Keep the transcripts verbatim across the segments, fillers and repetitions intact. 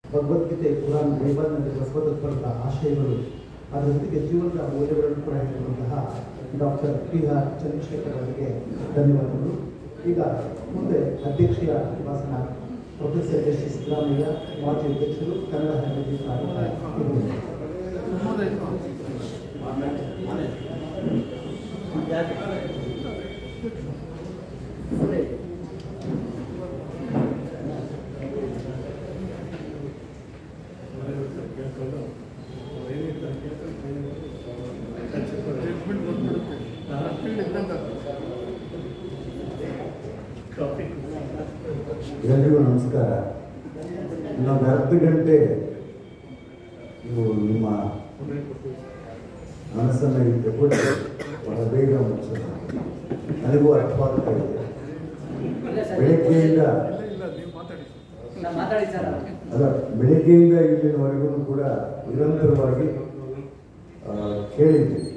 ಭಗವದ್ಗೀತೆ, ಕುರಾನ್, ಬೈಬಲ್ನಲ್ಲಿ ಬಸವತತ್ವದ ಆಶಯಗಳು, ಅದರ ಜೊತೆಗೆ ಜೀವನದ ಮೌಲ್ಯಗಳನ್ನು ಕೂಡ ಹೇಳಿರುವಂತಹ ಡಾಕ್ಟರ್ ಟಿ ಆರ್ ಚಂದ್ರಶೇಖರ್ ಅವರಿಗೆ ಧನ್ಯವಾದಗಳು. ಈಗ ಮುಂದೆ ಅಧ್ಯಕ್ಷೀಯ ಭಾಷಣ ಪ್ರೊಫೆಸರ್ ಎಸ್ ಸಿ ಸಿದ್ದರಾಮಯ್ಯ, ಮಾಜಿ ಅಧ್ಯಕ್ಷರು, ಕನ್ನಡ ಹ್ಯಾಂಡಿಸ್ ಎಲ್ಲರಿಗೂ ನಮಸ್ಕಾರ. ಇನ್ನೊಂದು ಅರ್ಧ ಗಂಟೆ ನೀವು ನಿಮ್ಮ ಮನಸ್ಸನ್ನು ಇಟ್ಟುಕೊಂಡು ಬಹಳ ಬೇಗ ಮುಗಿಸೋಣ. ನನಗೂ ಅರ್ಥವಾಗ್ತಾ ಇದೆ. ಬೆಳಗ್ಗೆಯಿಂದ ಅಲ್ಲ ಬೆಳಗ್ಗೆಯಿಂದ ಇಲ್ಲಿನವರೆಗೂ ಕೂಡ ನಿರಂತರವಾಗಿ ಕೇಳಿದ್ದೀವಿ.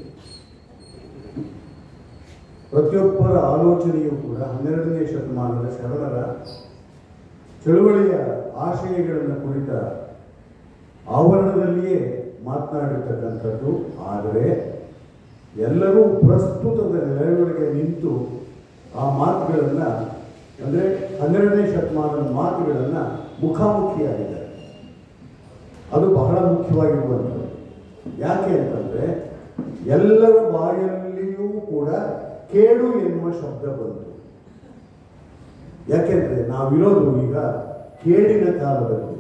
ಪ್ರತಿಯೊಬ್ಬರ ಆಲೋಚನೆಯೂ ಕೂಡ ಹನ್ನೆರಡನೇ ಶತಮಾನದ ಶರಣರ ಚಳುವಳಿಯ ಆಶಯಗಳನ್ನು ಕುರಿತ ಆವರಣದಲ್ಲಿಯೇ ಮಾತನಾಡಿರ್ತಕ್ಕಂಥದ್ದು. ಆದರೆ ಎಲ್ಲರೂ ಪ್ರಸ್ತುತದ ನೆಲೆಯೊಳಗೆ ನಿಂತು ಆ ಮಾತುಗಳನ್ನು ಅಂದರೆ ಹನ್ನೆರಡನೇ ಶತಮಾನದ ಮಾತುಗಳನ್ನು ಮುಖಾಮುಖಿಯಾಗಿದ್ದಾರೆ. ಅದು ಬಹಳ ಮುಖ್ಯವಾಗಿರುವಂಥದ್ದು. ಯಾಕೆ ಅಂತಂದರೆ ಎಲ್ಲರ ಬಾಯಲ್ಲಿಯೂ ಕೂಡ ಕೇಡು ಎನ್ನುವ ಶಬ್ದ ಬಂತು. ಯಾಕೆಂದ್ರೆ ನಾವಿರೋದು ಈಗ ಕೇಡಿನ ಕಾಲದಲ್ಲಿ.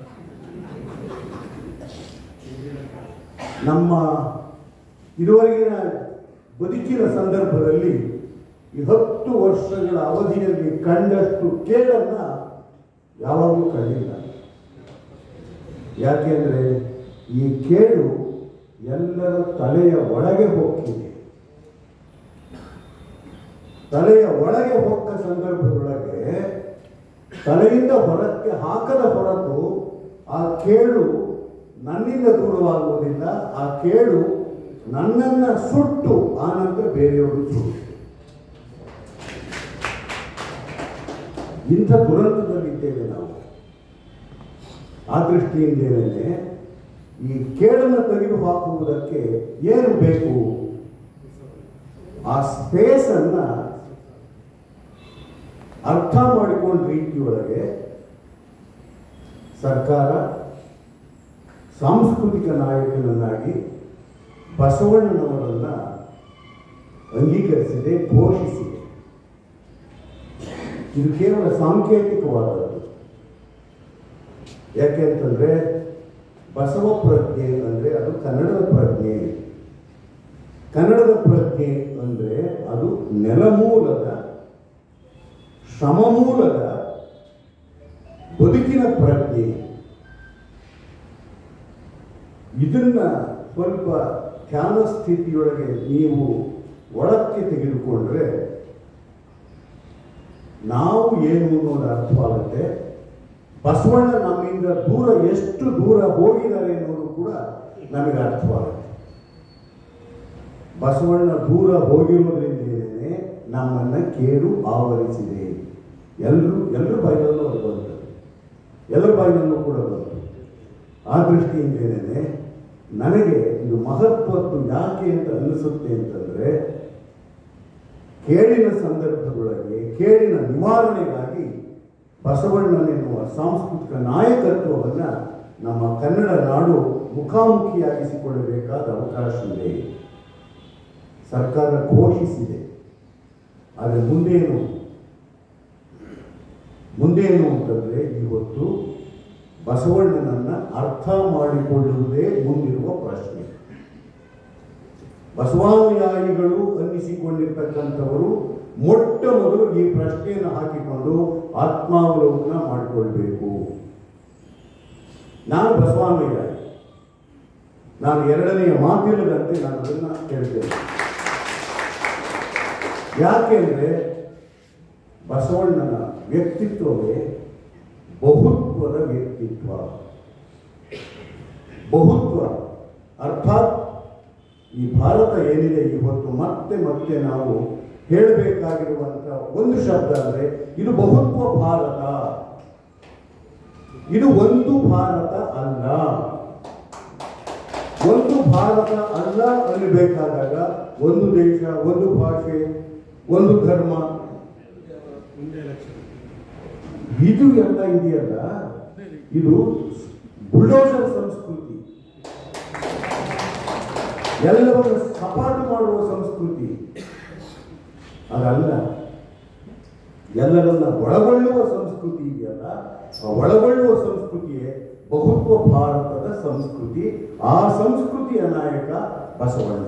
ನಮ್ಮ ಇದುವರೆಗಿನ ಬದುಕಿನ ಸಂದರ್ಭದಲ್ಲಿ ಈ ಹತ್ತು ವರ್ಷಗಳ ಅವಧಿಯಲ್ಲಿ ಕಂಡಷ್ಟು ಕೇಡನ್ನ ಯಾವಾಗಲೂ ಕಂಡಿಲ್ಲ. ಯಾಕೆಂದ್ರೆ ಈ ಕೇಡು ಎಲ್ಲರ ತಲೆಯ ಒಳಗೆ ಹೋಗ್ತಿದೆ. ತಲೆಯ ಒಳಗೆ ಹೋದ ಸಂದರ್ಭದೊಳಗೆ ತಲೆಯಿಂದ ಹೊರಕ್ಕೆ ಹಾಕದ ಹೊರತು ಆ ಕೇಡು ನನ್ನಿಂದ ದೂರವಾಗುವುದಿಲ್ಲ. ಆ ಕೇಡು ನನ್ನನ್ನ ಸುಟ್ಟು ಆನಂತರ ಬೇರೆಯವರು ಸುಟ್ಟು ಇಂಥ ದುರಂತದಲ್ಲಿದ್ದೇವೆ ನಾವು. ಆ ದೃಷ್ಟಿಯಿಂದ ಏನೇನೆ ಈ ಕೇಡನ್ನು ತೆಗೆದು ಹಾಕುವುದಕ್ಕೆ ಏನು ಬೇಕು? ಆ ಸ್ಪೇಸ್ ಅನ್ನ ಅರ್ಥ ಮಾಡಿಕೊಂಡ ರೀತಿಯೊಳಗೆ ಸರ್ಕಾರ ಸಾಂಸ್ಕೃತಿಕ ನಾಯಕನನ್ನಾಗಿ ಬಸವಣ್ಣನವರನ್ನ ಅಂಗೀಕರಿಸಿದೆ, ಘೋಷಿಸಿದೆ. ಇದು ಕೇವಲ ಸಾಂಕೇತಿಕವಾದದ್ದು. ಯಾಕೆಂತಂದ್ರೆ ಬಸವ ಪ್ರಜ್ಞೆ ಅಂದರೆ ಅದು ಕನ್ನಡದ ಪ್ರಜ್ಞೆ. ಕನ್ನಡದ ಪ್ರಜ್ಞೆ ಅಂದರೆ ಅದು ನೆಲಮೂಲದ ಶ್ರಮಮೂಲದ ಬದುಕಿನ ಪ್ರಜ್ಞೆ. ಇದನ್ನ ಸ್ವಲ್ಪ ಧ್ಯಾನ ಸ್ಥಿತಿಯೊಳಗೆ ನೀವು ಒಳಕ್ಕೆ ತೆಗೆದುಕೊಂಡ್ರೆ ನಾವು ಏನು ಅನ್ನೋದು ಅರ್ಥವಾಗುತ್ತೆ. ಬಸವಣ್ಣ ನಮ್ಮಿಂದ ದೂರ ಎಷ್ಟು ದೂರ ಹೋಗಿದ್ದಾರೆ ಅನ್ನೋದು ಕೂಡ ನಮಗೆ ಅರ್ಥವಾಗುತ್ತೆ. ಬಸವಣ್ಣ ದೂರ ಹೋಗಿರೋದ್ರಿಂದಲೇ ನಮ್ಮನ್ನ ಕೇಡು ಆವರಿಸಿದೆ. ಎಲ್ಲರೂ ಎಲ್ಲರ ಬಾಯಿನಲ್ಲೂ ಅದು ಬಂತು, ಎಲ್ಲರ ಬಾಯಿನಲ್ಲೂ ಕೂಡ ಬಂತು. ಆ ದೃಷ್ಟಿಯಿಂದೇನೆ ನನಗೆ ಇದು ಮಹತ್ವದ್ದು ಯಾಕೆ ಅಂತ ಅನಿಸುತ್ತೆ ಅಂತಂದ್ರೆ ಕೇಳಿನ ಸಂದರ್ಭದೊಳಗೆ ಕೇಳಿನ ನಿವಾರಣೆಗಾಗಿ ಬಸವಣ್ಣನೆನ್ನುವ ಸಾಂಸ್ಕೃತಿಕ ನಾಯಕತ್ವವನ್ನು ನಮ್ಮ ಕನ್ನಡ ನಾಡು ಮುಖಾಮುಖಿಯಾಗಿಸಿಕೊಳ್ಳಬೇಕಾದ ಅವಕಾಶ ಇದೆ. ಸರ್ಕಾರ ಘೋಷಿಸಿದೆ. ಆದರೆ ಮುಂದೇನು ಮುಂದೇನು ಅಂತಂದ್ರೆ ಇವತ್ತು ಬಸವಣ್ಣನನ್ನ ಅರ್ಥ ಮಾಡಿಕೊಳ್ಳುವುದೇ ಮುಂದಿರುವ ಪ್ರಶ್ನೆ. ಬಸವಾನುಯಾಯಿಗಳು ಅನ್ನಿಸಿಕೊಂಡಿರ್ತಕ್ಕಂಥವರು ಮೊಟ್ಟ ಮೊದಲು ಈ ಪ್ರಶ್ನೆಯನ್ನು ಹಾಕಿಕೊಂಡು ಆತ್ಮಾವಲೋಕನ ಮಾಡಿಕೊಳ್ಬೇಕು. ನಾನು ಬಸವಾನುಯಾಯಿ, ನಾನು ಎರಡನೆಯ ಮಾತಿಲ್ಲದಂತೆ ನಾನು ಅದನ್ನ ಹೇಳ್ತೇನೆ. ಯಾಕೆಂದ್ರೆ ಬಸವಣ್ಣನ ವ್ಯಕ್ತಿತ್ವವೇ ಬಹುತ್ವದ ವ್ಯಕ್ತಿತ್ವ. ಬಹುತ್ವ ಅರ್ಥಾತ್ ಈ ಭಾರತ ಏನಿದೆ ಇವತ್ತು ಮತ್ತೆ ಮತ್ತೆ ನಾವು ಹೇಳಬೇಕಾಗಿರುವಂತಹ ಒಂದು ಶಬ್ದ ಅಂದರೆ ಇದು ಬಹುತ್ವ ಭಾರತ. ಇದು ಒಂದು ಭಾರತ ಅಲ್ಲ. ಒಂದು ಭಾರತ ಅಲ್ಲ ಅನ್ನಬೇಕಾದಾಗ ಒಂದು ದೇಶ, ಒಂದು ಭಾಷೆ, ಒಂದು ಧರ್ಮ, ಇದು ಎಲ್ಲ ಇದೆಯಲ್ಲ, ಇದು ಬುಲ್ಡೋಸರ್ ಸಂಸ್ಕೃತಿ, ಎಲ್ಲವನ್ನು ಸಪಾಟು ಮಾಡುವ ಸಂಸ್ಕೃತಿ. ಅದಲ್ಲ, ಎಲ್ಲರನ್ನ ಒಳಗೊಳ್ಳುವ ಸಂಸ್ಕೃತಿ ಇದೆಯಲ್ಲ, ಆ ಒಳಗೊಳ್ಳುವ ಸಂಸ್ಕೃತಿಯೇ ಬಹುತ್ವ ಭಾರತದ ಸಂಸ್ಕೃತಿ. ಆ ಸಂಸ್ಕೃತಿಯ ನಾಯಕ ಬಸವಣ್ಣ.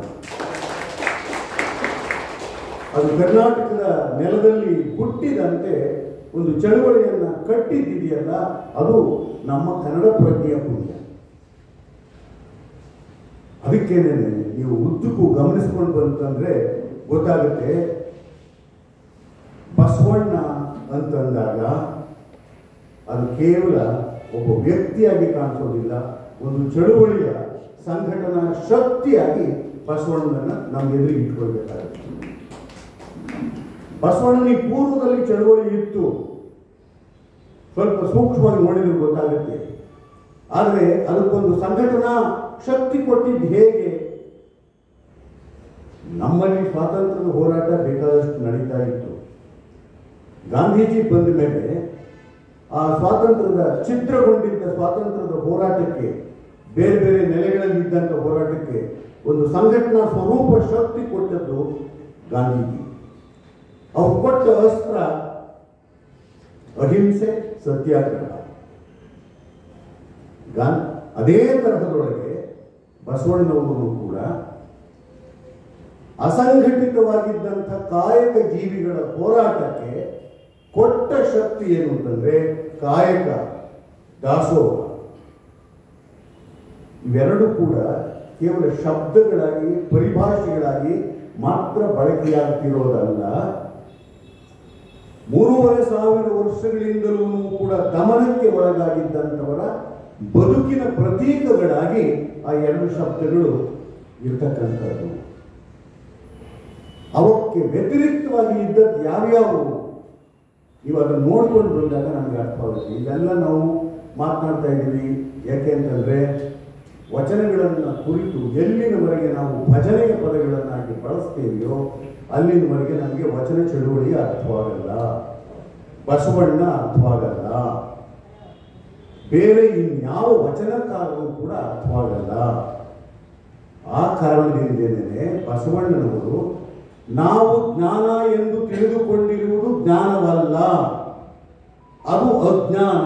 ಅದು ಕರ್ನಾಟಕದ ನೆಲದಲ್ಲಿ ಹುಟ್ಟಿದಂತೆ ಒಂದು ಚಳವಳಿಯನ್ನ ಕಟ್ಟಿದ್ದಿದೆಯಲ್ಲ, ಅದು ನಮ್ಮ ಕನ್ನಡ ಪ್ರಜ್ಞೆಯ ಪುಣ್ಯ. ಅದಕ್ಕೇನೆ ನೀವು ಉದ್ದಕ್ಕೂ ಗಮನಿಸ್ಕೊಂಡು ಬಂತಂದ್ರೆ ಗೊತ್ತಾಗುತ್ತೆ, ಬಸವಣ್ಣ ಅಂತಂದಾಗ ಅದು ಕೇವಲ ಒಬ್ಬ ವ್ಯಕ್ತಿಯಾಗಿ ಕಾಣಿಸೋದಿಲ್ಲ, ಒಂದು ಚಳುವಳಿಯ ಸಂಘಟನಾ ಶಕ್ತಿಯಾಗಿ ಬಸವಣ್ಣನ ನಮ್ಮ ಎದುರಿಗೆ ಇಟ್ಕೊಳ್ಬೇಕಾಗುತ್ತೆ. ಬಸವಣ್ಣನಿಗೆ ಪೂರ್ವದಲ್ಲಿ ಚಳುವಳಿ ಇತ್ತು, ಸ್ವಲ್ಪ ಸೂಕ್ಷ್ಮವಾಗಿ ನೋಡಿದ್ರೆ ಗೊತ್ತಾಗುತ್ತೆ. ಆದರೆ ಅದಕ್ಕೊಂದು ಸಂಘಟನಾ ಶಕ್ತಿ ಕೊಟ್ಟಿದ್ದು ಹೇಗೆ? ನಮ್ಮಲ್ಲಿ ಸ್ವಾತಂತ್ರ್ಯದ ಹೋರಾಟ ಬೇಕಾದಷ್ಟು ನಡೀತಾ ಇತ್ತು. ಗಾಂಧೀಜಿ ಬಂದ ಮೇಲೆ ಆ ಸ್ವಾತಂತ್ರ್ಯದ ಛಿದ್ರಗೊಂಡಿದ್ದ ಸ್ವಾತಂತ್ರ್ಯದ ಹೋರಾಟಕ್ಕೆ, ಬೇರೆ ಬೇರೆ ನೆಲೆಗಳಲ್ಲಿದ್ದಂಥ ಹೋರಾಟಕ್ಕೆ ಒಂದು ಸಂಘಟನಾ ಸ್ವರೂಪ ಶಕ್ತಿ ಕೊಟ್ಟದ್ದು ಗಾಂಧೀಜಿ. ಅವ್ರು ಕೊಟ್ಟ ಅಸ್ತ್ರ ಅಹಿಂಸೆ, ಸತ್ಯಾಗ್ರಹ. ಗಾನ್ ಅದೇ ತರಹದೊಳಗೆ ಬಸವಣ್ಣನವರು ಕೂಡ ಅಸಂಘಟಿತವಾಗಿದ್ದಂಥ ಕಾಯಕ ಜೀವಿಗಳ ಹೋರಾಟಕ್ಕೆ ಕೊಟ್ಟ ಶಕ್ತಿ ಏನು ಅಂತಂದ್ರೆ ಕಾಯಕ, ದಾಸೋಹ. ಇವೆರಡೂ ಕೂಡ ಕೇವಲ ಶಬ್ದಗಳಾಗಿ, ಪರಿಭಾಷೆಗಳಾಗಿ ಮಾತ್ರ ಬಳಕೆಯಾಗ್ತಿರೋದಲ್ಲ, ಮೂರುವರೆ ಸಾವಿರ ವರ್ಷಗಳಿಂದಲೂ ಕೂಡ ದಮನಕ್ಕೆ ಒಳಗಾಗಿದ್ದಂಥವರ ಬದುಕಿನ ಪ್ರತೀಕಗಳಾಗಿ ಆ ಎರಡು ಶಬ್ದಗಳು ಇರ್ತಕ್ಕಂಥದ್ದು. ಅವಕ್ಕೆ ವ್ಯತಿರಿಕ್ತವಾಗಿ ಇದ್ದದ್ದು ಯಾವ್ಯಾವು ನೀವು ಅದನ್ನು ನೋಡ್ಕೊಂಡು ಬಂದಾಗ ನಮಗೆ ಅರ್ಥವಾಗುತ್ತೆ. ಇದೆಲ್ಲ ನಾವು ಮಾತನಾಡ್ತಾ ಇದ್ದೀವಿ ಯಾಕೆ ಅಂತಂದ್ರೆ, ವಚನಗಳನ್ನು ಕುರಿತು ಎಲ್ಲಿನವರೆಗೆ ನಾವು ಭಜನೆಯ ಪದಗಳನ್ನಾಗಿ ಬಳಸ್ತೇವೆಯೋ ಅಲ್ಲಿನವರೆಗೆ ನಮಗೆ ವಚನ ಚಳುವಳಿ ಅರ್ಥವಾಗಲ್ಲ, ಬಸವಣ್ಣ ಅರ್ಥವಾಗಲ್ಲ, ಬೇರೆ ಇನ್ಯಾವ ವಚನಕಾರರು ಕೂಡ ಅರ್ಥವಾಗಲ್ಲ. ಆ ಕಾರಣದಿಂದೇನೆ ಬಸವಣ್ಣನವರು ನಾವು ಜ್ಞಾನ ಎಂದು ತಿಳಿದುಕೊಂಡಿರುವುದು ಜ್ಞಾನವಲ್ಲ, ಅದು ಅಜ್ಞಾನ.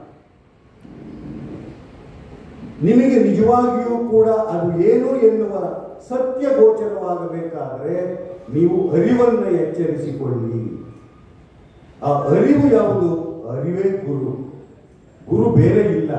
ನಿಮಗೆ ನಿಜವಾಗಿಯೂ ಕೂಡ ಅದು ಏನು ಎನ್ನುವ ಸತ್ಯ ಗೋಚರವಾಗಬೇಕಾದರೆ ನೀವು ಅರಿವನ್ನು ಎಚ್ಚರಿಸಿಕೊಳ್ಳಿ. ಆ ಅರಿವು ಯಾವುದು? ಅರಿವೇ ಗುರು. ಗುರು ಬೇರೆ ಇಲ್ಲ,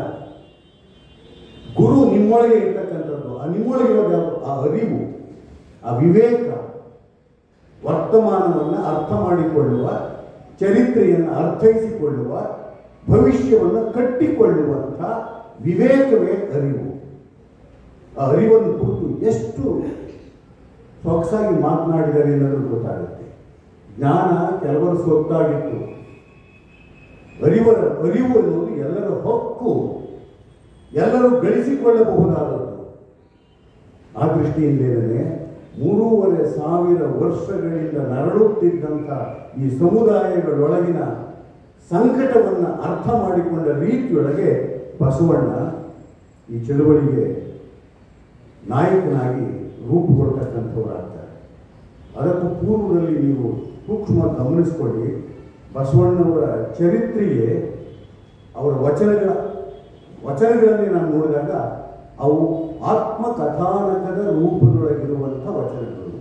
ಗುರು ನಿಮ್ಮೊಳಗೆ ಇರ್ತಕ್ಕಂಥದ್ದು. ಆ ನಿಮ್ಮೊಳಗಿರೋದು ಯಾವುದು? ಆ ಅರಿವು, ಆ ವಿವೇಕ, ವರ್ತಮಾನವನ್ನು ಅರ್ಥ ಮಾಡಿಕೊಳ್ಳುವ, ಚರಿತ್ರೆಯನ್ನು ಅರ್ಥೈಸಿಕೊಳ್ಳುವ, ಭವಿಷ್ಯವನ್ನು ಕಟ್ಟಿಕೊಳ್ಳುವಂಥ ವಿವೇಕವೇ ಅರಿವು. ಆ ಅರಿವನ್ನು ಕುರಿತು ಎಷ್ಟು ಸೊಗಸಾಗಿ ಮಾತನಾಡಿದರೆ ಅನ್ನೋದು ಗೊತ್ತಾಗುತ್ತೆ. ಜ್ಞಾನ ಕೆಲವರು ಸೊತ್ತಾಗಿತ್ತು, ಅರಿವರ ಅರಿವು ಅನ್ನೋದು ಎಲ್ಲರ ಹಕ್ಕು, ಎಲ್ಲರೂ ಗಳಿಸಿಕೊಳ್ಳಬಹುದಾದದ್ದು. ಆ ದೃಷ್ಟಿಯಿಂದೇನೆ ಮೂರೂವರೆ ಸಾವಿರ ವರ್ಷಗಳಿಂದ ನರಳುತ್ತಿದ್ದಂಥ ಈ ಸಮುದಾಯಗಳೊಳಗಿನ ಸಂಕಟವನ್ನು ಅರ್ಥ ಮಾಡಿಕೊಂಡ ರೀತಿಯೊಳಗೆ ಬಸವಣ್ಣ ಈ ಚಳುವಳಿಗೆ ನಾಯಕನಾಗಿ ರೂಪುಗೊಳ್ತಕ್ಕಂಥವರಾಗ್ತಾರೆ. ಅದಕ್ಕೂ ಪೂರ್ವದಲ್ಲಿ ನೀವು ಸೂಕ್ಷ್ಮ ಗಮನಿಸ್ಕೊಳ್ಳಿ, ಬಸವಣ್ಣನವರ ಚರಿತ್ರೆಯೇ ಅವರ ವಚನಗಳ ವಚನಗಳಲ್ಲಿ ನಾನು ನೋಡಿದಾಗ ಅವು ಆತ್ಮಕಥಾನಕದ ರೂಪದೊಳಗಿರುವಂಥ ವಚನಗಳು.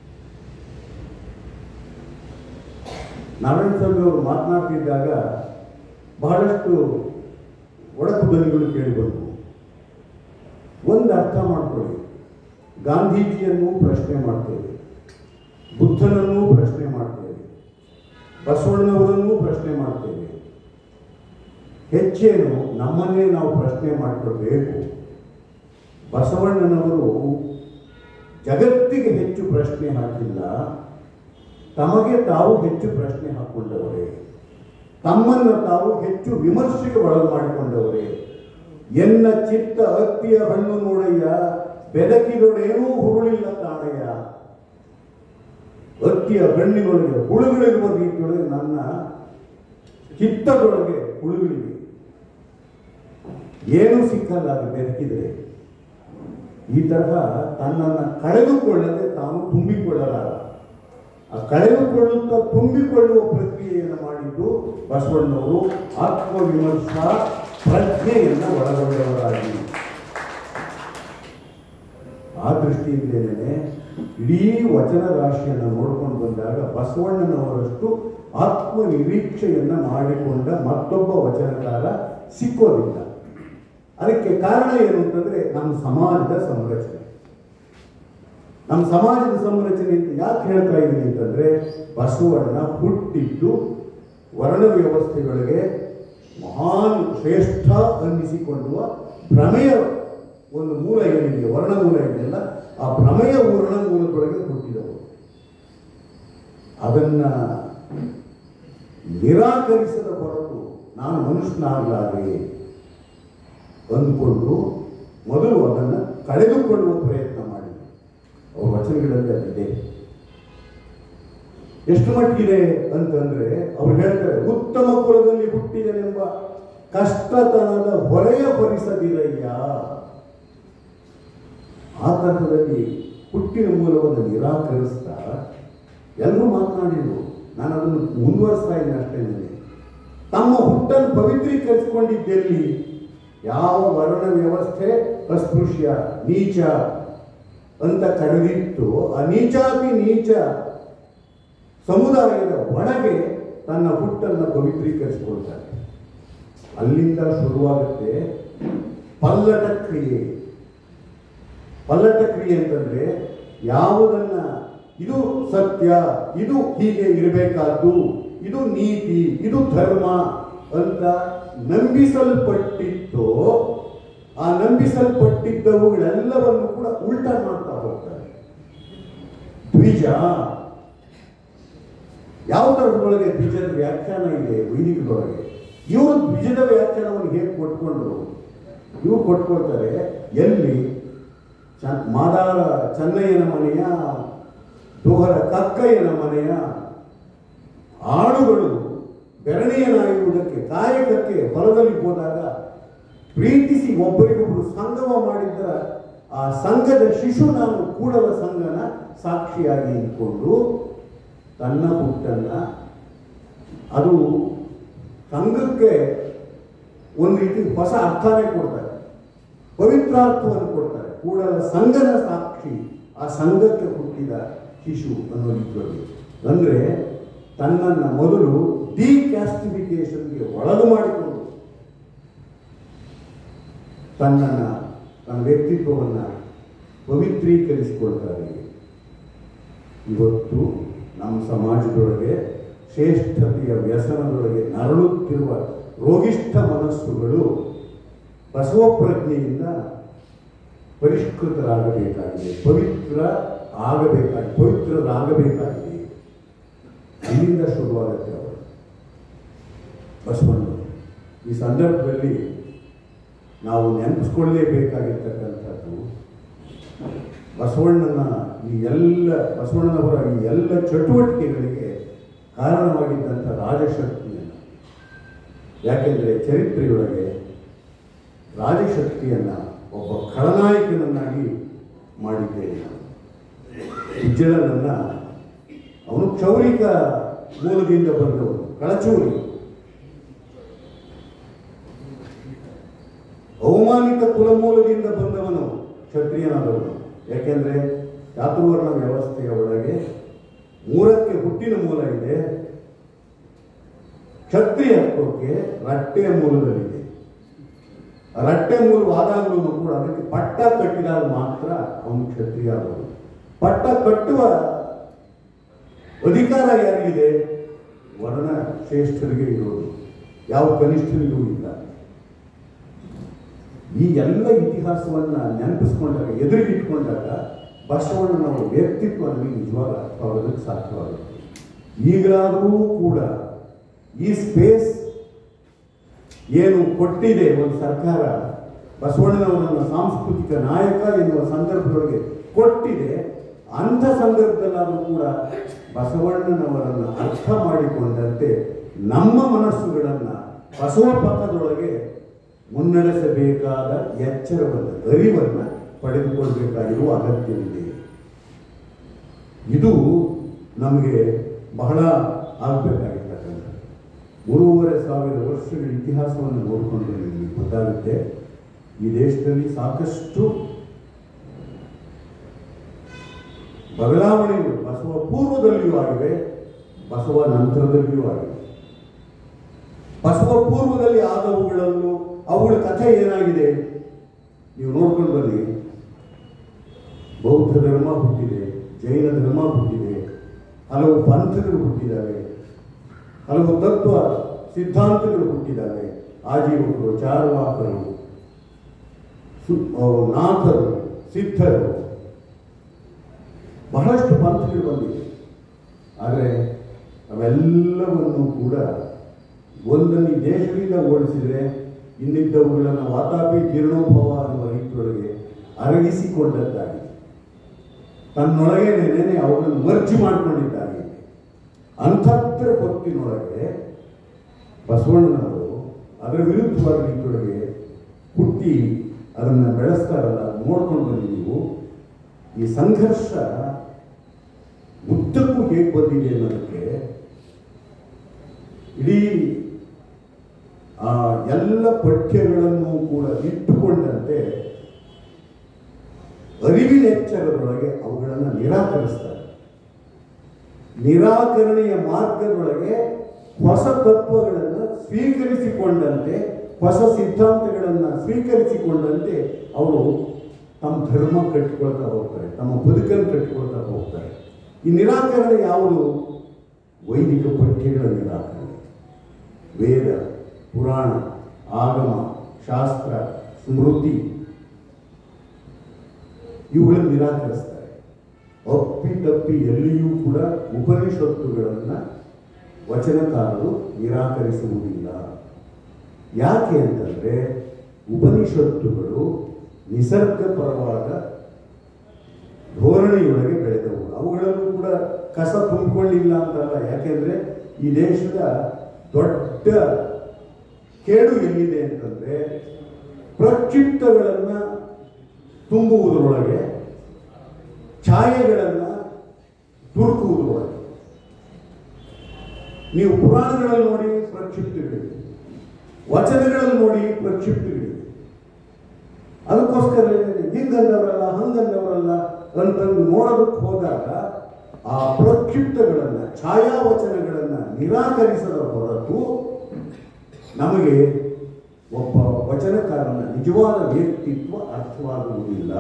ನಾರಾಯಣ ಸ್ವಾಮಿ ಅವರು ಮಾತನಾಡ್ತಿದ್ದಾಗ ಬಹಳಷ್ಟು ಒಡಕು ಧ್ವನಿಗಳು ಕೇಳಿಬಂತು. ಒಂದು ಅರ್ಥ ಮಾಡ್ಕೊಳ್ಳಿ, ಗಾಂಧೀಜಿಯನ್ನು ಪ್ರಶ್ನೆ ಮಾಡ್ತೇವೆ, ಬುದ್ಧನನ್ನೂ ಪ್ರಶ್ನೆ ಮಾಡ್ತೇವೆ, ಬಸವಣ್ಣನವರನ್ನೂ ಪ್ರಶ್ನೆ ಮಾಡ್ತೇವೆ. ಹೆಚ್ಚೇನು ನಮ್ಮನ್ನೇ ನಾವು ಪ್ರಶ್ನೆ ಮಾಡಿಕೊಳ್ಬೇಕು. ಬಸವಣ್ಣನವರು ಜಗತ್ತಿಗೆ ಹೆಚ್ಚು ಪ್ರಶ್ನೆ ಹಾಕಿಲ್ಲ, ತಮಗೆ ತಾವು ಹೆಚ್ಚು ಪ್ರಶ್ನೆ ಹಾಕ್ಕೊಂಡವರೇ. ತಮ್ಮನ್ನು ತಾವು ಹೆಚ್ಚು ವಿಮರ್ಶೆಗೆ ಒಳಗೆ ಮಾಡಿಕೊಂಡವರೇ. ಎನ್ನ ಚಿತ್ತ ಅತ್ತಿಯ ಹಣ್ಣು ನೋಡಯ್ಯ, ಬೆದಕಿದೊಡೇನೂ ಹುರುಳಿಲ್ಲ ಕಾಣಯ್ಯ. ಅತ್ತಿಯ ಹಣ್ಣಿನೊಳಗೆ ಹುಳುಗಳಿರುವ ರೀತಿಯೊಳಗೆ ನನ್ನ ಚಿತ್ತದೊಳಗೆ ಹುಳುಗಳಿವೆ. ಏನೂ ಸಿಕ್ಕಲ್ಲ ಅದು ಬೆದಕಿದ್ರೆ. ಈ ತರಹ ತನ್ನನ್ನು ಕಳೆದುಕೊಳ್ಳದೆ ತಾನು ತುಂಬಿಕೊಳ್ಳಲಾರ. ಆ ಕಳೆದುಕೊಳ್ಳುತ್ತಾ ತುಂಬಿಕೊಳ್ಳುವ ಪ್ರಕ್ರಿಯೆಯನ್ನು ಮಾಡಿದ್ದು ಬಸವಣ್ಣವರು ಆತ್ಮವಿಮರ್ಶಾ ಪ್ರಜ್ಞೆಯನ್ನು ಒಳಗೊಂಡವರಾಗಿ. ಆ ದೃಷ್ಟಿಯಿಂದೇನೆ ಇಡೀ ವಚನ ರಾಶಿಯನ್ನು ನೋಡ್ಕೊಂಡು ಬಂದಾಗ ಬಸವಣ್ಣನವರಷ್ಟು ಆತ್ಮನಿರೀಕ್ಷೆಯನ್ನು ಮಾಡಿಕೊಂಡ ಮತ್ತೊಬ್ಬ ವಚನಕಾರ ಸಿಕ್ಕೋದಿಲ್ಲ. ಅದಕ್ಕೆ ಕಾರಣ ಏನು ಅಂತಂದ್ರೆ ನಮ್ಮ ಸಮಾಜದ ಸಂರಚನೆ. ನಮ್ಮ ಸಮಾಜದ ಸಂರಚನೆ ಅಂತ ಯಾಕೆ ಹೇಳ್ತಾ ಇದ್ದೀನಿ ಅಂತಂದ್ರೆ, ಬಸವಣ್ಣ ಹುಟ್ಟಿದ್ದು ವರ್ಣ ವ್ಯವಸ್ಥೆಗಳಿಗೆ ಮಹಾನ್ ಶ್ರೇಷ್ಠ ಅನ್ನಿಸಿಕೊಳ್ಳುವ ಭ್ರಮೆಯ ಒಂದು ಮೂಲ ಏನಿದೆ, ವರ್ಣ ಮೂಲ ಇದೆಯಲ್ಲ, ಆ ಭ್ರಮೆಯ ವರ್ಣ ಮೂಲದೊಳಗೆ ಹುಟ್ಟಿದವರು. ಅದನ್ನ ನಿರಾಕರಿಸದ ಹೊರತು ನಾನು ಮನುಷ್ಯನಾಗಲಾರೆ ಅಂದುಕೊಂಡು ಮೊದಲು ಅದನ್ನು ಕಳೆದುಕೊಳ್ಳುವ ಪ್ರಯತ್ನ ಮಾಡಿ ಅವ್ರ ವಚನಗಳಲ್ಲಿ ಅದಿದೆ. ಎಷ್ಟು ಮಟ್ಟಿಗಿದೆ ಅಂತಂದ್ರೆ ಅವ್ರು ಹೇಳ್ತಾರೆ, ಉತ್ತಮ ಕುಲದಲ್ಲಿ ಹುಟ್ಟಿದನೆಂಬ ಕಷ್ಟತನದ ಹೊರೆಯ ಹೊರಿಸದಿರಯ್ಯ. ಆ ತರಹದಲ್ಲಿ ಹುಟ್ಟಿನ ಮೂಲವನ್ನು ನಿರಾಕರಿಸ್ತಾ ಎಲ್ಲರೂ ಮಾತನಾಡಿದ್ರು. ನಾನು ಅದನ್ನು ಮುಂದುವರಿಸ್ತಾ ಇದ್ದೀನಿ ಅಷ್ಟೇ. ತಮ್ಮ ಹುಟ್ಟನ್ನು ಪವಿತ್ರೀಕರಿಸಿಕೊಂಡಿದ್ದೆಲ್ಲಿ? ಯಾವ ವರ್ಣ ವ್ಯವಸ್ಥೆ ಅಸ್ಪೃಶ್ಯ ನೀಚ ಅಂತ ಕರೆದಿತ್ತು, ಆ ನೀಚಾತಿ ನೀಚ ಸಮುದಾಯದ ಒಳಗೆ ತನ್ನ ಹುಟ್ಟನ್ನು ಪವಿತ್ರೀಕರಿಸಿಕೊಳ್ತಾರೆ. ಅಲ್ಲಿಂದ ಶುರುವಾಗುತ್ತೆ ಪಲ್ಲಟ ಕ್ರಿಯೆ. ಪಲ್ಲಟ ಕ್ರಿಯೆ ಅಂತಂದ್ರೆ ಯಾವುದನ್ನ ಇದು ಸತ್ಯ, ಇದು ಹೀಗೆ ಇರಬೇಕಾದ್ದು, ಇದು ನೀತಿ, ಇದು ಧರ್ಮ ಅಂತ ನಂಬಿಸಲ್ಪಟ್ಟಿತ್ತು, ಆ ನಂಬಿಸಲ್ಪಟ್ಟಿದ್ದವುಗಳೆಲ್ಲವನ್ನು ಕೂಡ ಉಲ್ಟಾ ಮಾಡ್ತಾ ಹೋಗ್ತಾರೆ. ದ್ವಿಜ ಯಾವ ತರದೊಳಗೆ ದ್ವಿಜದ ವ್ಯಾಖ್ಯಾನ ಇದೆ ವೈದಿಕದೊಳಗೆ. ಇವರು ದ್ವಿಜದ ವ್ಯಾಖ್ಯಾನವನ್ನು ಹೇಗೆ ಕೊಟ್ಕೊಂಡ್ರು? ಇವರು ಕೊಟ್ಕೊಳ್ತಾರೆ, ಎಲ್ಲಿ ಚ ಮಾದಾರ ಚೆನ್ನಯ್ಯನ ಮನೆಯ ದೋಹರ ಕಕ್ಕಯ್ಯನ ಮನೆಯ ಆಳುಗಳು ಬೆರಣಿಯನಾಗಿರುವುದಕ್ಕೆ ಕಾಯಕಕ್ಕೆ ಹೊಲದಲ್ಲಿ ಹೋದಾಗ ಪ್ರೀತಿಸಿ ಒಬ್ಬರಿಗೊಬ್ಬರು ಸಂಗಮ ಮಾಡಿದ್ದ ಆ ಸಂಘದ ಶಿಶು ನಾನು ಕೂಡಲ ಸಂಘನ ಸಾಕ್ಷಿಯಾಗಿ ಇಟ್ಕೊಂಡು ತನ್ನ ಹುಟ್ಟನ್ನ ಅದು ಸಂಘಕ್ಕೆ ಒಂದು ರೀತಿ ಹೊಸ ಅರ್ಥನೇ ಕೊಡ್ತಾರೆ, ಪವಿತ್ರಾರ್ಥವನ್ನು ಕೊಡ್ತಾರೆ. ಕೂಡಲ ಸಂಘನ ಸಾಕ್ಷಿ ಆ ಸಂಘಕ್ಕೆ ಹುಟ್ಟಿದ ಶಿಶು ಅನ್ನೋ ರೀತಿಯಲ್ಲಿ. ಅಂದರೆ ತನ್ನನ್ನು ಮೊದಲು ಡಿಕ್ಯಾಸ್ಟಿಫಿಕೇಶನ್ಗೆ ಒಳಗು ಮಾಡಿಕೊಂಡು ತನ್ನನ್ನು ತನ್ನ ವ್ಯಕ್ತಿತ್ವವನ್ನು ಪವಿತ್ರೀಕರಿಸಿಕೊಳ್ತಾರೆ. ಇವತ್ತು ನಮ್ಮ ಸಮಾಜದೊಳಗೆ ಶ್ರೇಷ್ಠತೆಯ ವ್ಯಸನದೊಳಗೆ ನರಳುತ್ತಿರುವ ರೋಗಿಷ್ಠ ಮನಸ್ಸುಗಳು ಬಸವ ಪ್ರಜ್ಞೆಯಿಂದ ಪರಿಷ್ಕೃತರಾಗಬೇಕಾಗಿದೆ, ಪವಿತ್ರ ಆಗಬೇಕಾಗಿದೆ, ಪವಿತ್ರರಾಗಬೇಕಾಗಿದೆ. ಅಲ್ಲಿಂದ ಶುರುವಾಗುತ್ತೆ ಅವರು ಬಸವಣ್ಣ. ಈ ಸಂದರ್ಭದಲ್ಲಿ ನಾವು ನೆನಪಿಸ್ಕೊಳ್ಳೇಬೇಕಾಗಿರ್ತಕ್ಕಂಥದ್ದು ಬಸವಣ್ಣನ ಈ ಎಲ್ಲ ಬಸವಣ್ಣನವರ ಈ ಎಲ್ಲ ಚಟುವಟಿಕೆಗಳಿಗೆ ಕಾರಣವಾಗಿದ್ದಂಥ ರಾಜಶಕ್ತಿಯನ್ನು. ಯಾಕೆಂದರೆ ಚರಿತ್ರೆಯೊಳಗೆ ರಾಜಶಕ್ತಿಯನ್ನು ಒಬ್ಬ ಖಳನಾಯಕನನ್ನಾಗಿ ಮಾಡಿದ್ದೇನೆ. ವಿಜ್ಜಳನನ್ನು ಅವನು ಕ್ಷೌರಿಕ ಮೂಲದಿಂದ ಬಂದವನು, ಕಳಚೂರಿ, ಅವಮಾನಿತ ಕುಲಮೂಲದಿಂದ ಬಂದವನು, ಕ್ಷತ್ರಿಯನಾದವನು. ಯಾಕೆಂದರೆ ಚಾತುರ್ವರ್ಣ ವ್ಯವಸ್ಥೆಯ ಒಳಗೆ ಮೂರಕ್ಕೆ ಹುಟ್ಟಿನ ಮೂಲ ಇದೆ, ಕ್ಷತ್ರಿಯತ್ವಕ್ಕೆ ರಟ್ಟೆಯ ಮೂಲದಲ್ಲಿದೆ. ರಟ್ಟೆ ಮೂಲವಾದಾಗಲೂ ಕೂಡ ಅದಕ್ಕೆ ಪಟ್ಟ ಕಟ್ಟಿದಾಗ ಮಾತ್ರ ಅವನು ಕ್ಷತ್ರಿಯ ಆಗೋದು. ಪಟ್ಟ ಕಟ್ಟುವ ಅಧಿಕಾರ ಯಾರಿಗಿದೆ? ವರ್ಣ ಶ್ರೇಷ್ಠರಿಗೆ ಇರೋದು, ಯಾವ ಕನಿಷ್ಠನಿಗೂ ಇಲ್ಲ. ಈ ಎಲ್ಲ ಇತಿಹಾಸವನ್ನು ನೆನಪಿಸ್ಕೊಂಡಾಗ, ಎದುರಿಗಿಟ್ಕೊಂಡಾಗ ಬಸವಣ್ಣನವರ ವ್ಯಕ್ತಿತ್ವ ನಮಗೆ ನಿಜವಾಗ ಅರ್ಥವಾಗೋದಕ್ಕೆ ಸಾಧ್ಯವಾಗುತ್ತೆ. ಈಗಲಾದರೂ ಕೂಡ ಈ ಸ್ಪೇಸ್ ಏನು ಕೊಟ್ಟಿದೆ ಒಂದು ಸರ್ಕಾರ, ಬಸವಣ್ಣನವರನ್ನು ಸಾಂಸ್ಕೃತಿಕ ನಾಯಕ ಎನ್ನುವ ಸಂದರ್ಭದೊಳಗೆ ಕೊಟ್ಟಿದೆ. ಅಂಥ ಸಂದರ್ಭದಲ್ಲಾದರೂ ಕೂಡ ಬಸವಣ್ಣನವರನ್ನು ಅರ್ಥ ಮಾಡಿಕೊಂಡಂತೆ ನಮ್ಮ ಮನಸ್ಸುಗಳನ್ನು ಬಸವ ಪಥದೊಳಗೆ ಮುನ್ನಡೆಸಬೇಕಾದ ಎಚ್ಚರವನ್ನು, ಅರಿವನ್ನು ಪಡೆದುಕೊಳ್ಬೇಕಾಗಿರುವ ಅಗತ್ಯವಿದೆ. ಇದು ನಮಗೆ ಬಹಳ ಆಗಬೇಕಾಗಿರ್ತಕ್ಕಂಥ ಮೂರುವರೆ ಸಾವಿರ ವರ್ಷಗಳ ಇತಿಹಾಸವನ್ನು ನೋಡಿಕೊಂಡು ನಿಮಗೆ ಗೊತ್ತಾಗುತ್ತೆ ಈ ದೇಶದಲ್ಲಿ ಸಾಕಷ್ಟು ಬದಲಾವಣೆಗಳು ಬಸವ ಪೂರ್ವದಲ್ಲಿಯೂ ಆಗಿವೆ, ಬಸವ ನಂತರದಲ್ಲಿಯೂ ಆಗಿವೆ. ಬಸವ ಪೂರ್ವದಲ್ಲಿ ಆದವುಗಳಲ್ಲೂ ಅವುಗಳ ಕಥೆ ಏನಾಗಿದೆ ನೀವು ನೋಡ್ಕೊಂಡು ಬನ್ನಿ. ಬೌದ್ಧ ಧರ್ಮ ಹುಟ್ಟಿದೆ, ಜೈನ ಧರ್ಮ ಹುಟ್ಟಿದೆ, ಹಲವು ಪಂಥಗಳು ಹುಟ್ಟಿದ್ದಾವೆ, ಹಲವು ತತ್ವ ಸಿದ್ಧಾಂತಗಳು ಹುಟ್ಟಿದ್ದಾವೆ. ಆಜೀವಕರು, ಚಾರ್ವಾಕರು, ನಾಥರು, ಸಿದ್ಧರು, ಬಹಳಷ್ಟು ಪಂಥಗಳು ಬಂದಿವೆ. ಆದರೆ ಅವೆಲ್ಲವನ್ನು ಕೂಡ ಒಂದನ್ನು ಈ ದೇಶದಿಂದ ಓಡಿಸಿದರೆ ಇನ್ನಿದ್ದವುಗಳನ್ನು ವಾತಾಪಿ ಜೀರ್ಣೋಭವ ಅನ್ನುವ ರೀತಿಯೊಳಗೆ ಅರಗಿಸಿಕೊಂಡದ್ದಾಗಿದೆ. ತನ್ನೊಳಗೆ ನೆನೆ ಅವುಗಳನ್ನು ಮರ್ಜಿ ಮಾಡಿಕೊಂಡಿದ್ದಾಗಿದೆ. ಅಂಥದ್ರ ಹೊತ್ತಿನೊಳಗೆ ಬಸವಣ್ಣನವರು ಅದರ ವಿರುದ್ಧವಾದ ರೀತಿಯೊಳಗೆ ಹುಟ್ಟಿ ಅದನ್ನು ಬೆಳೆಸ್ತಾರಲ್ಲ, ನೋಡ್ಕೊಂಡು ಬನ್ನಿ ನೀವು. ಈ ಸಂಘರ್ಷ ಉದ್ದಕ್ಕೂ ಹೇಗೆ ಬಂದಿದೆ ಅನ್ನೋದಕ್ಕೆ ಇಡೀ ಆ ಎಲ್ಲ ಪಠ್ಯಗಳನ್ನು ಕೂಡ ಇಟ್ಟುಕೊಂಡಂತೆ ಅರಿವಿನ ಎಚ್ಚರದೊಳಗೆ ಅವುಗಳನ್ನು ನಿರಾಕರಿಸ್ತಾರೆ. ನಿರಾಕರಣೆಯ ಮಾರ್ಗದೊಳಗೆ ಹೊಸ ತತ್ವಗಳನ್ನು ಸ್ವೀಕರಿಸಿಕೊಂಡಂತೆ, ಹೊಸ ಸಿದ್ಧಾಂತಗಳನ್ನು ಸ್ವೀಕರಿಸಿಕೊಂಡಂತೆ ಅವರು ತಮ್ಮ ಧರ್ಮ ಕಟ್ಟಿಕೊಳ್ತಾ ಹೋಗ್ತಾರೆ, ತಮ್ಮ ಬದುಕನ್ನು ಕಟ್ಟಿಕೊಳ್ತಾ ಹೋಗ್ತಾರೆ. ಈ ನಿರಾಕರಣೆ ಯಾವುದು? ವೈದಿಕ ಪಠ್ಯಗಳ ನಿರಾಕರಣೆ. ವೇದ, ಪುರಾಣ, ಆಗಮ, ಶಾಸ್ತ್ರ, ಸ್ಮೃತಿ ಇವುಗಳನ್ನು ನಿರಾಕರಿಸ್ತಾರೆ. ಅಪ್ಪಿತಪ್ಪಿ ಎಲ್ಲಿಯೂ ಕೂಡ ಉಪನಿಷತ್ತುಗಳನ್ನು ವಚನಕಾರರು ನಿರಾಕರಿಸುವುದಿಲ್ಲ. ಯಾಕೆ ಅಂತಂದರೆ ಉಪನಿಷತ್ತುಗಳು ನಿಸರ್ಗಪರವಾದ ಧೋರಣೆಯೊಳಗೆ ಬೆಳೆದವು. ಅವುಗಳಲ್ಲೂ ಕೂಡ ಕಸ ತುಂಬಿಕೊಳ್ಳಿಲ್ಲ ಅಂತಲ್ಲ. ಯಾಕೆಂದರೆ ಈ ದೇಶದ ದೊಡ್ಡ ಕೇಡು ಎಲ್ಲಿದೆ ಅಂತಂದರೆ ಪ್ರಕ್ಷಿಪ್ತಗಳನ್ನು ತುಂಬುವುದರೊಳಗೆ, ಛಾಯೆಗಳನ್ನು ತುರುಕುವುದರೊಳಗೆ. ನೀವು ಪುರಾಣಗಳಲ್ಲಿ ನೋಡಿ ಪ್ರಕ್ಷಿಪ್ತಗಳಿವೆ, ವಚನಗಳಲ್ಲಿ ನೋಡಿ ಪ್ರಕ್ಷಿಪ್ತಗಳಿವೆ. ಅದಕ್ಕೋಸ್ಕರ ಹಿಂಗಂದವರಲ್ಲ ಹಂಗಂದವರಲ್ಲ ಅಂತಂದು ನೋಡೋದಕ್ಕೆ ಹೋದಾಗ ಆ ಪ್ರಕ್ಷಿಪ್ತಗಳನ್ನು, ಛಾಯಾವಚನಗಳನ್ನು ನಿರಾಕರಿಸದ ಹೊರತು ನಮಗೆ ಒಬ್ಬ ವಚನಕಾರನ ನಿಜವಾದ ವ್ಯಕ್ತಿತ್ವ ಅರ್ಥವಾಗುವುದಿಲ್ಲ.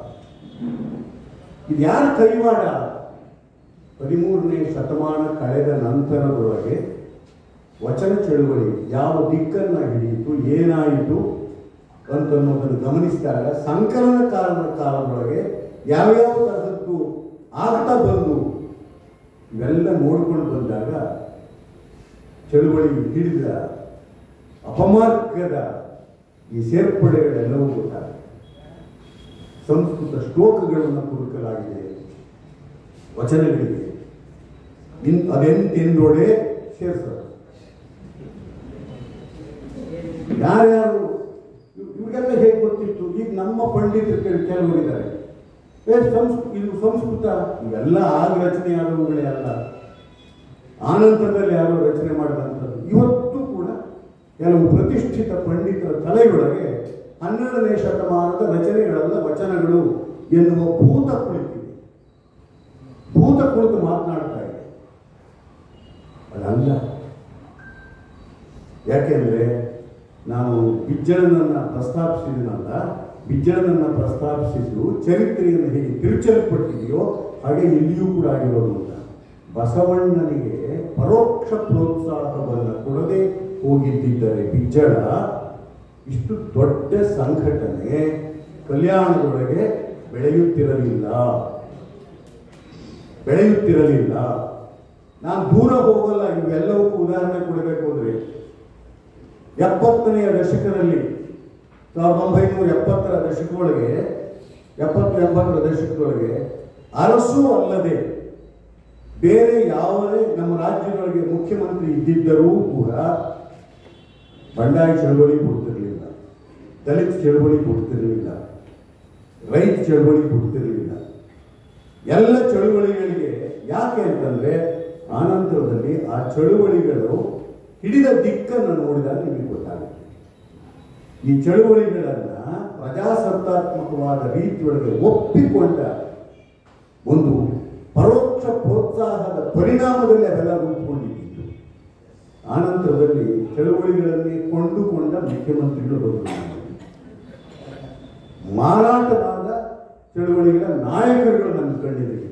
ಇದು ಯಾರ ಕೈವಾಡ? ಹದಿಮೂರನೇ ಶತಮಾನ ಕಳೆದ ನಂತರದೊಳಗೆ ವಚನ ಚಳುವಳಿ ಯಾವ ದಿಕ್ಕನ್ನು ಹಿಡಿಯಿತು, ಏನಾಯಿತು ಅಂತನ್ನೋದನ್ನು ಗಮನಿಸಿದಾಗ ಸಂಕಲನ ಕಾಲದ ಕಾಲದೊಳಗೆ ಯಾವ್ಯಾವ ತರಹದ್ದು ಆಗ್ತಾ ಬಂದು ಇವೆಲ್ಲ ನೋಡ್ಕೊಂಡು ಬಂದಾಗ ಚಳುವಳಿ ಹಿಡಿದ ಅಪಮಾರ್ಗದ ಈ ಸೇರ್ಪಡೆಗಳೆಲ್ಲವೂ ಗೊತ್ತಾಗುತ್ತೆ. ಸಂಸ್ಕೃತ ಶ್ಲೋಕಗಳನ್ನು ಹುಡುಕಲಾಗಿದೆ, ವಚನಗಳಿಗೆ ಇನ್ ಅದೆಂತೆಂದೊಡೆ ಸೇರಿಸೋದು. ಯಾರ್ಯಾರು ಇವ್ರಿಗೆಲ್ಲ ಹೇಗೆ ಗೊತ್ತಿತ್ತು? ಈಗ ನಮ್ಮ ಪಂಡಿತರು ಕೆಲವರಿದ್ದಾರೆ, ಏ ಸಂಸ್ಕೃತ ಇದು ಸಂಸ್ಕೃತ ಇವೆಲ್ಲ ಆಗ ರಚನೆ ಆದವುಗಳೇ ಅಲ್ಲ, ಆನಂತರದಲ್ಲಿ ಯಾರೋ ರಚನೆ ಮಾಡಿದಂಥದ್ದು. ಇವತ್ತು ಕೂಡ ಕೆಲವು ಪ್ರತಿಷ್ಠಿತ ಪಂಡಿತರ ತಲೆಯೊಳಗೆ ಹನ್ನೆರಡನೇ ಶತಮಾನದ ರಚನೆಗಳೆಲ್ಲ ವಚನಗಳು ಎನ್ನುವ ಭೂತ ಕುಳಿತಿದೆ, ಭೂತ ಕುಳಿತು ಮಾತನಾಡ್ತಾ ಇದೆ. ಅದಲ್ಲ. ಯಾಕೆಂದರೆ ನಾನು ಬಿಜ್ಜಳನನ್ನು ಪ್ರಸ್ತಾಪಿಸಿದನಲ್ಲ, ಬಿಜ್ಜಳನನ್ನು ಪ್ರಸ್ತಾಪಿಸಿದ್ದು ಚರಿತ್ರೆಯನ್ನು ಹೇಗೆ ತಿರುಚಲ್ಪಟ್ಟಿದೆಯೋ ಹಾಗೆ ಇಲ್ಲಿಯೂ ಕೂಡ ಆಗಿರೋದು ಅಂತ. ಬಸವಣ್ಣನಿಗೆ ಪರೋಕ್ಷ ಪ್ರೋತ್ಸಾಹವನ್ನು ಕೊಡದೆ ಹೋಗಿದ್ದರೆ ಬಿಜ್ಜಳ ಇಷ್ಟು ದೊಡ್ಡ ಸಂಘಟನೆ ಕಲ್ಯಾಣದೊಳಗೆ ಬೆಳೆಯುತ್ತಿರಲಿಲ್ಲ ಬೆಳೆಯುತ್ತಿರಲಿಲ್ಲ ನಾನು ದೂರ ಹೋಗಲ್ಲ. ಇವೆಲ್ಲವಕ್ಕೂ ಉದಾಹರಣೆ ಕೊಡಬೇಕು ಅಂದರೆ ಎಪ್ಪತ್ತನೆಯ ದಶಕದಲ್ಲಿ ಸಾವಿರದ ಒಂಬೈನೂರ ಎಪ್ಪತ್ತರ ದಶಕದೊಳಗೆ ಎಪ್ಪತ್ತು ಎಂಬತ್ತರ ದಶಕದೊಳಗೆ ಅರಸು ಅಲ್ಲದೆ ಬೇರೆ ಯಾವುದೇ ನಮ್ಮ ರಾಜ್ಯದೊಳಗೆ ಮುಖ್ಯಮಂತ್ರಿ ಇದ್ದಿದ್ದರೂ ಕೂಡ ಬಂಡಾಯ ಚಳವಳಿ ಕೊಡ್ತಿರಲಿಲ್ಲ, ದಲಿತ ಚಳವಳಿ ಕೊಡ್ತಿರಲಿಲ್ಲ, ರೈತ ಚಳವಳಿ ಕೊಡ್ತಿರಲಿಲ್ಲ. ಎಲ್ಲ ಚಳುವಳಿಗಳಿಗೆ ಯಾಕೆ ಅಂತಂದ್ರೆ ಆನಂತರದಲ್ಲಿ ಆ ಚಳುವಳಿಗಳು ಹಿಡಿದ ದಿಕ್ಕನ್ನು ನೋಡಿದಾಗ ನಿಮಗೆ ಗೊತ್ತಾಗುತ್ತೆ. ಈ ಚಳುವಳಿಗಳನ್ನ ಪ್ರಜಾಸತ್ತಾತ್ಮಕವಾದ ರೀತಿಯೊಳಗೆ ಒಪ್ಪಿಕೊಂಡ ಒಂದು ಪರೋಕ್ಷ ಪ್ರೋತ್ಸಾಹದ ಪರಿಣಾಮದಲ್ಲಿ ಅವೆಲ್ಲ ರೂಪುಗೊಂಡಿದ್ದು. ಆನಂತರದಲ್ಲಿ ಚಳುವಳಿಗಳಲ್ಲಿ ಕೊಂಡುಕೊಂಡ ಮುಖ್ಯಮಂತ್ರಿಗಳು ಬಂದರು. ಮಾರಾಟವಾದ ಚಳುವಳಿಗಳ ನಾಯಕರುಗಳು ನನ್ನ ಕಣ್ಣಿದ್ದಾರೆ.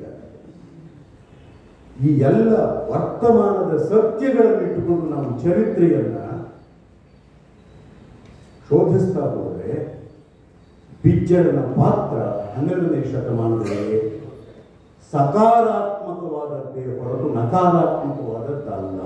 ಈ ಎಲ್ಲ ವರ್ತಮಾನದ ಸತ್ಯಗಳನ್ನು ಇಟ್ಟುಕೊಂಡು ನಾವು ಚರಿತ್ರೆಯನ್ನ ಶೋಧಿಸ್ತಾ ಹೋದರೆ ಬಿಜ್ಜಳನ ಪಾತ್ರ ಹನ್ನೆರಡನೇ ಶತಮಾನದಲ್ಲಿ ಸಕಾರಾತ್ಮಕವಾದದ್ದೇ ಹೊರತು ನಕಾರಾತ್ಮಕವಾದದ್ದಲ್ಲ.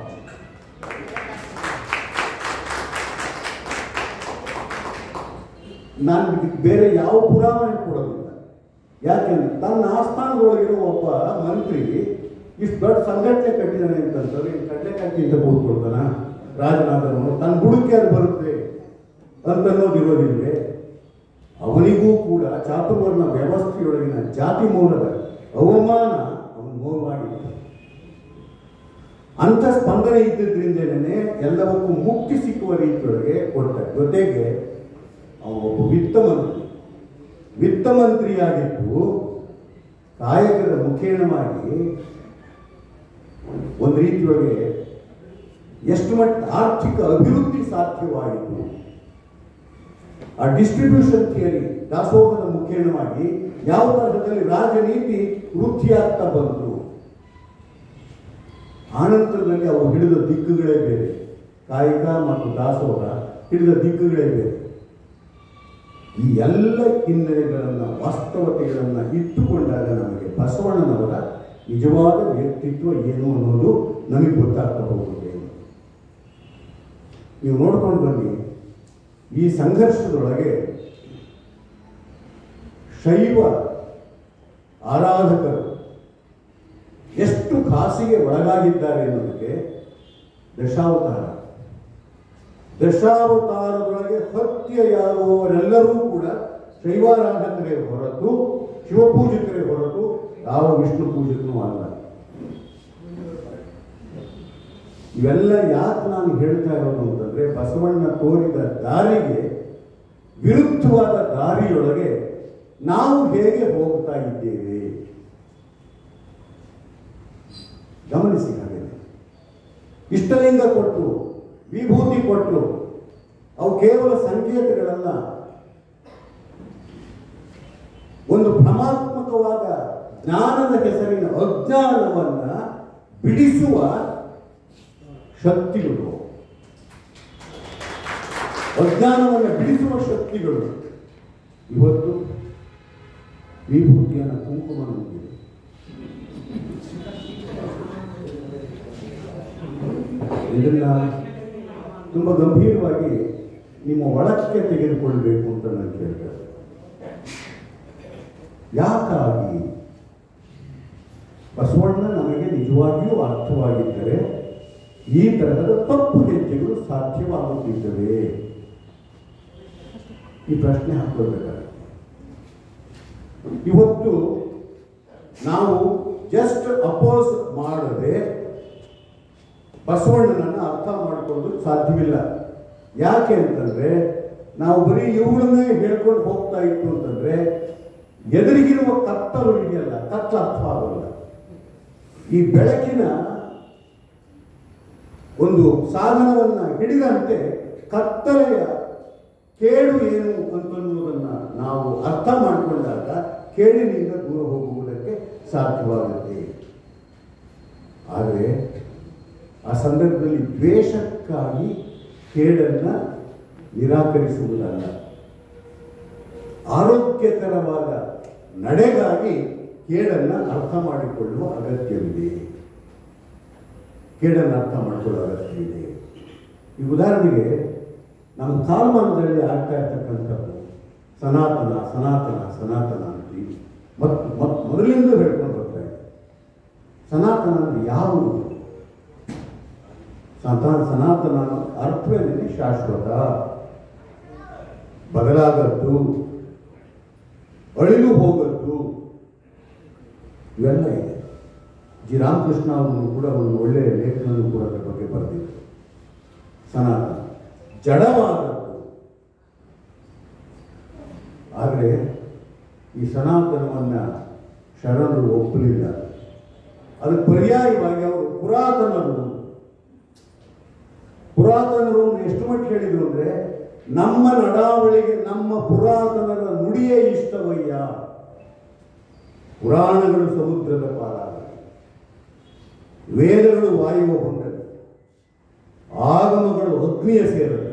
ನಾನು ಬೇರೆ ಯಾವ ಪುರಾವೆ ಕೊಡೋದಿಲ್ಲ. ಯಾಕೆಂದ್ರೆ ತನ್ನ ಆಸ್ಥಾನದೊಳಗಿರೋ ಒಬ್ಬ ಮಂತ್ರಿ ಇಷ್ಟು ದೊಡ್ಡ ಸಂಘಟನೆ ಕಟ್ಟಿದ್ದಾನೆ ಅಂತಂದ್ರೆ ಕಡ್ಲೆಕಾಯಿ ಅಂತ ಕೂತ್ಕೊಳ್ತಾನ ರಾಜನಾಥನು ತನ್ನ ಬುಡಕ್ಕೆ ಅದು ಬರುತ್ತೆ ಅಂತನ್ನೋದಿರೋದಿಲ್ವೇ? ಅವನಿಗೂ ಕೂಡ ಚಾತುರ್ವರ್ಣ ವ್ಯವಸ್ಥೆಯೊಳಗಿನ ಜಾತಿ ಮೂಲದ ಅವಮಾನ ಅವನು ನೋವಾಗಿದ್ದ. ಅಂಥ ಸ್ಪಂದನೆ ಇದ್ದಿದ್ರಿಂದಲೇ ಎಲ್ಲವಕ್ಕೂ ಮುಕ್ತಿ ಸಿಕ್ಕುವ ರೀತಿಯೊಳಗೆ ಕೊಡ್ತಾರೆ. ಜೊತೆಗೆ ಅವನೊಬ್ಬ ವಿತ್ತ ಮಂತ್ರಿ ವಿತ್ತ ಮಂತ್ರಿಯಾಗಿದ್ದು ಕಾಯಕದ ಮುಖೇಣವಾಗಿ ಒಂದು ರೀತಿಯೊಳಗೆ ಎಷ್ಟು ಮಟ್ಟ ಆರ್ಥಿಕ ಅಭಿವೃದ್ಧಿ ಸಾಧ್ಯವಾಯಿತು. ಆ ಡಿಸ್ಟ್ರಿಬ್ಯೂಷನ್ ಥಿಯರಿ ದಾಸೋಹದ ಮುಖೇಣವಾಗಿ ಯಾವ ತರಹದಲ್ಲಿ ರಾಜನೀತಿ ವೃದ್ಧಿಯಾಗ್ತಾ ಬಂತು. ಆನಂತರದಲ್ಲಿ ಅವು ಹಿಡಿದ ದಿಕ್ಕುಗಳೇ ಬೇರೆ. ಕಾಯಕ ಮತ್ತು ದಾಸೋಹ ಹಿಡಿದ ದಿಕ್ಕುಗಳೇ ಬೇರೆ. ಈ ಎಲ್ಲ ಹಿನ್ನೆಲೆಗಳನ್ನು ವಾಸ್ತವತೆಗಳನ್ನು ಇಟ್ಟುಕೊಂಡಾಗ ನಮಗೆ ಬಸವಣ್ಣನವರ ನಿಜವಾದ ವ್ಯಕ್ತಿತ್ವ ಏನು ಅನ್ನೋದು ನಮಗೆ ಗೊತ್ತಾಗ್ತಾ ಹೋಗುತ್ತೆ. ನೀವು ನೋಡ್ಕೊಂಡು ಬನ್ನಿ, ಈ ಸಂಘರ್ಷದೊಳಗೆ ಶೈವ ಆರಾಧಕರು ಎಷ್ಟು ಖಾಸಿಗೆ ಒಳಗಾಗಿದ್ದಾರೆ ಅನ್ನೋದಕ್ಕೆ ದಶಾವತಾರ ದಶಾವತಾರದೊಳಗೆ ಸತ್ಯಯಾಗುವವರೆಲ್ಲರೂ ಕೂಡ ಶೈವಾರಾಧಕರೇ ಹೊರತು ಶಿವಪೂಜಕರೇ ಹೊರತು ಯಾವ ವಿಷ್ಣು ಪೂಜಕನೂ ಅಲ್ಲ. ಇವೆಲ್ಲ ಯಾಕೆ ನಾನು ಹೇಳ್ತಾ ಇರೋದು ಅಂತಂದ್ರೆ ಬಸವಣ್ಣ ತೋರಿದ ದಾರಿಗೆ ವಿರುದ್ಧವಾದ ದಾರಿಯೊಳಗೆ ನಾವು ಹೇಗೆ ಹೋಗ್ತಾ ಇದ್ದೇವೆ ಗಮನಿಸಿ. ಹಾಗೆ ಇಷ್ಟಲಿಂಗ ಕೊಟ್ಟು ವಿಭೂತಿ ಕೊಟ್ಟು ಅವು ಕೇವಲ ಸಂಕೇತಗಳಲ್ಲ, ಒಂದು ಭ್ರಮಾತ್ಮಕವಾದ ಜ್ಞಾನದ ಹೆಸರಿನ ಅಜ್ಞಾನವನ್ನ ಬಿಡಿಸುವ ಶಕ್ತಿಗಳು, ಅಜ್ಞಾನವನ್ನು ಬಿಡಿಸುವ ಶಕ್ತಿಗಳು. ಇವತ್ತು ವಿಭೂತಿಯನ್ನು ಕುಂಕುಮ ಹೊಂದಿದೆ. ಇದನ್ನ ತುಂಬ ಗಂಭೀರವಾಗಿ ನಿಮ್ಮ ಒಳಕ್ಕೆ ತೆಗೆದುಕೊಳ್ಬೇಕು ಅಂತ ನಾನು ಕೇಳ್ತೇನೆ. ಯಾಕಾಗಿ ಬಸವಣ್ಣ ನಮಗೆ ನಿಜವಾಗಿಯೂ ಅರ್ಥವಾಗಿದ್ದರೆ ಈ ತರಹದ ತಪ್ಪು ಹೆಜ್ಜೆಗಳು ಸಾಧ್ಯವಾಗುತ್ತಿದ್ದವೆ? ಈ ಪ್ರಶ್ನೆ ಹಾಕೊಳ್ಬೇಕಾದ್ರೆ ಇವತ್ತು ನಾವು ಜಸ್ಟ್ ಅಪೋಸ್ ಮಾಡದೆ ಬಸವಣ್ಣನನ್ನು ಅರ್ಥ ಮಾಡಿಕೊಳ್ಳೋದು ಸಾಧ್ಯವಿಲ್ಲ. ಯಾಕೆ ಅಂತಂದ್ರೆ ನಾವು ಬರೀ ಇವುಗಳನ್ನೇ ಹೇಳ್ಕೊಂಡು ಹೋಗ್ತಾ ಇತ್ತು ಅಂತಂದ್ರೆ ಎದುರಿಗಿರುವ ಕತ್ತಲು ಇದೆಯಲ್ಲ, ಕತ್ತಲ ಅರ್ಥ ಆಗೋಲ್ಲ. ಈ ಬೆಳಕಿನ ಒಂದು ಸಾಧನವನ್ನ ಹಿಡಿದಂತೆ ಕತ್ತಲೆಯ ಕೇಡು ಏನು ಅಂತನ್ನುವುದನ್ನ ನಾವು ಅರ್ಥ ಮಾಡಿಕೊಂಡಾಗ ಕೇಳಿನಿಂದ ದೂರ ಹೋಗುವುದಕ್ಕೆ ಸಾಧ್ಯವಾಗುತ್ತೆ. ಆದರೆ ಆ ಸಂದರ್ಭದಲ್ಲಿ ದ್ವೇಷಕ್ಕಾಗಿ ಕೇಡನ್ನ ನಿರಾಕರಿಸುವುದಲ್ಲ, ಆರೋಗ್ಯಕರವಾದ ನಡೆಗಾಗಿ ಕೇಡನ್ನ ಅರ್ಥ ಮಾಡಿಕೊಳ್ಳುವ ಅಗತ್ಯವಿದೆ. ಕೇಡನ್ನು ಅರ್ಥ ಮಾಡ್ಕೊಳ್ಳೋ ಅಗತ್ಯ ಇದೆ. ಈ ಉದಾಹರಣೆಗೆ ನಮ್ಮ ಕಾಲಮಾನದಲ್ಲಿ ಆಗ್ತಾ ಇರ್ತಕ್ಕಂಥದ್ದು ಸನಾತನ ಸನಾತನ ಸನಾತನ ಅಂತೀವಿ. ಮತ್ತು ಮತ್ತು ಮೊದಲಿಂದ ಹೇಳ್ಕೊಂಡು ಬರ್ತಾ ಇದೆ. ಸನಾತನ ಅಂದರೆ ಯಾವುದು? ಸನಾತನ ಸನಾತನ ಅರ್ಥವೇನೆ ಶಾಶ್ವತ, ಬದಲಾಗದ್ದು, ಅಳಿದು ಹೋಗದ್ದು, ಇವೆಲ್ಲ ಇದೆ. ಜಿ ರಾಮಕೃಷ್ಣ ಅವರು ಕೂಡ ಒಂದು ಒಳ್ಳೆಯ ಲೇಖನವನ್ನು ಕೂಡ ಅದರ ಬಗ್ಗೆ ಬರೆದಿದ್ರು. ಸನಾತನ ಜಡವಾದದ್ದು. ಆದರೆ ಈ ಸನಾತನವನ್ನು ಶರಣರು ಒಪ್ಪಲಿಲ್ಲ. ಅದಕ್ಕೆ ಪರ್ಯಾಯವಾಗಿ ಅವರು ಪುರಾತನರು ಪುರಾತನರು ಎಷ್ಟು ಮಟ್ಟಿಗೆ ಹೇಳಿದ್ರು ಅಂದರೆ, ನಮ್ಮ ನಡಾವಳಿಗೆ ನಮ್ಮ ಪುರಾತನರ ನುಡಿಯೇ ಇಷ್ಟವಯ್ಯ. ಪುರಾಣಗಳು ಸಮುದ್ರದ ಪಾಲಾಗಲಿ, ವೇದಗಳು ವಾಯುವ ಹೊಂದಲಿ, ಆಗಮಗಳು ಅಗ್ನಿಯ ಸೇರಲಿ,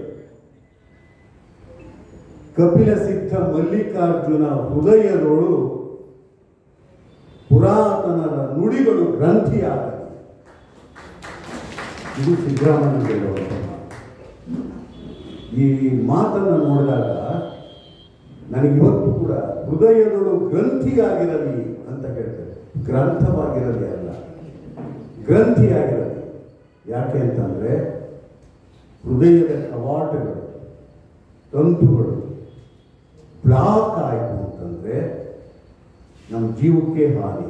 ಕಪಿಲ ಸಿದ್ಧ ಮಲ್ಲಿಕಾರ್ಜುನ ಹೃದಯದೋಳು ಪುರಾತನರ ನುಡಿಗಳು ಗ್ರಂಥಿಯಾಗಲಿ. ಇದು ಸಿದ್ದರಾಮಯ್ಯ ಹೇಳುವಂಥ ಮಾತು. ಈ ಮಾತನ್ನು ನೋಡಿದಾಗ ನನಗಿವತ್ತು ಕೂಡ ಹೃದಯದೊಳು ಗ್ರಂಥಿಯಾಗಿರಲಿ ಅಂತ ಹೇಳ್ತಾರೆ. ಗ್ರಂಥವಾಗಿರಲಿ ಅಲ್ಲ, ಗ್ರಂಥಿಯಾಗಿರಲಿ. ಯಾಕೆ ಅಂತಂದರೆ ಹೃದಯದ ಕವಾಟಗಳು, ತಂತುಗಳು ಬ್ಲಾಕ್ ಆಯಿತು ಅಂತಂದರೆ ನಮ್ಮ ಜೀವಕ್ಕೆ ಹಾನಿ.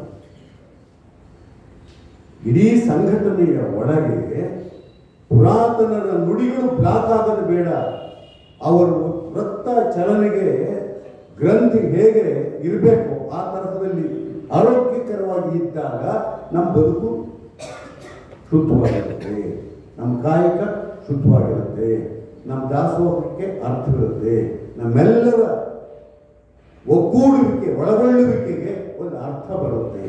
ಇಡೀ ಸಂಘಟನೆಯ ಒಳಗೆ ಪುರಾತನರ ನುಡಿಗಳು ಬ್ಲಾಕ್ ಆಗೋದು ಬೇಡ. ಅವರ ವೃತ್ತ ಚಲನೆಗೆ ಗ್ರಂಥಿ ಹೇಗೆ ಇರಬೇಕು ಆ ತರಹದಲ್ಲಿ ಆರೋಗ್ಯಕರವಾಗಿ ಇದ್ದಾಗ ನಮ್ಮ ಬದುಕು ಶುದ್ಧವಾಗಿರುತ್ತೆ, ನಮ್ಮ ಕಾಯಕ ಶುದ್ಧವಾಗಿರುತ್ತೆ, ನಮ್ಮ ದಾಸೋಹಕ್ಕೆ ಅರ್ಥವಿರುತ್ತೆ, ನಮ್ಮೆಲ್ಲರ ಒಗ್ಗೂಡುವಿಕೆ ಒಳಗೊಳ್ಳುವಿಕೆಗೆ ಒಂದು ಅರ್ಥ ಬರುತ್ತೆ.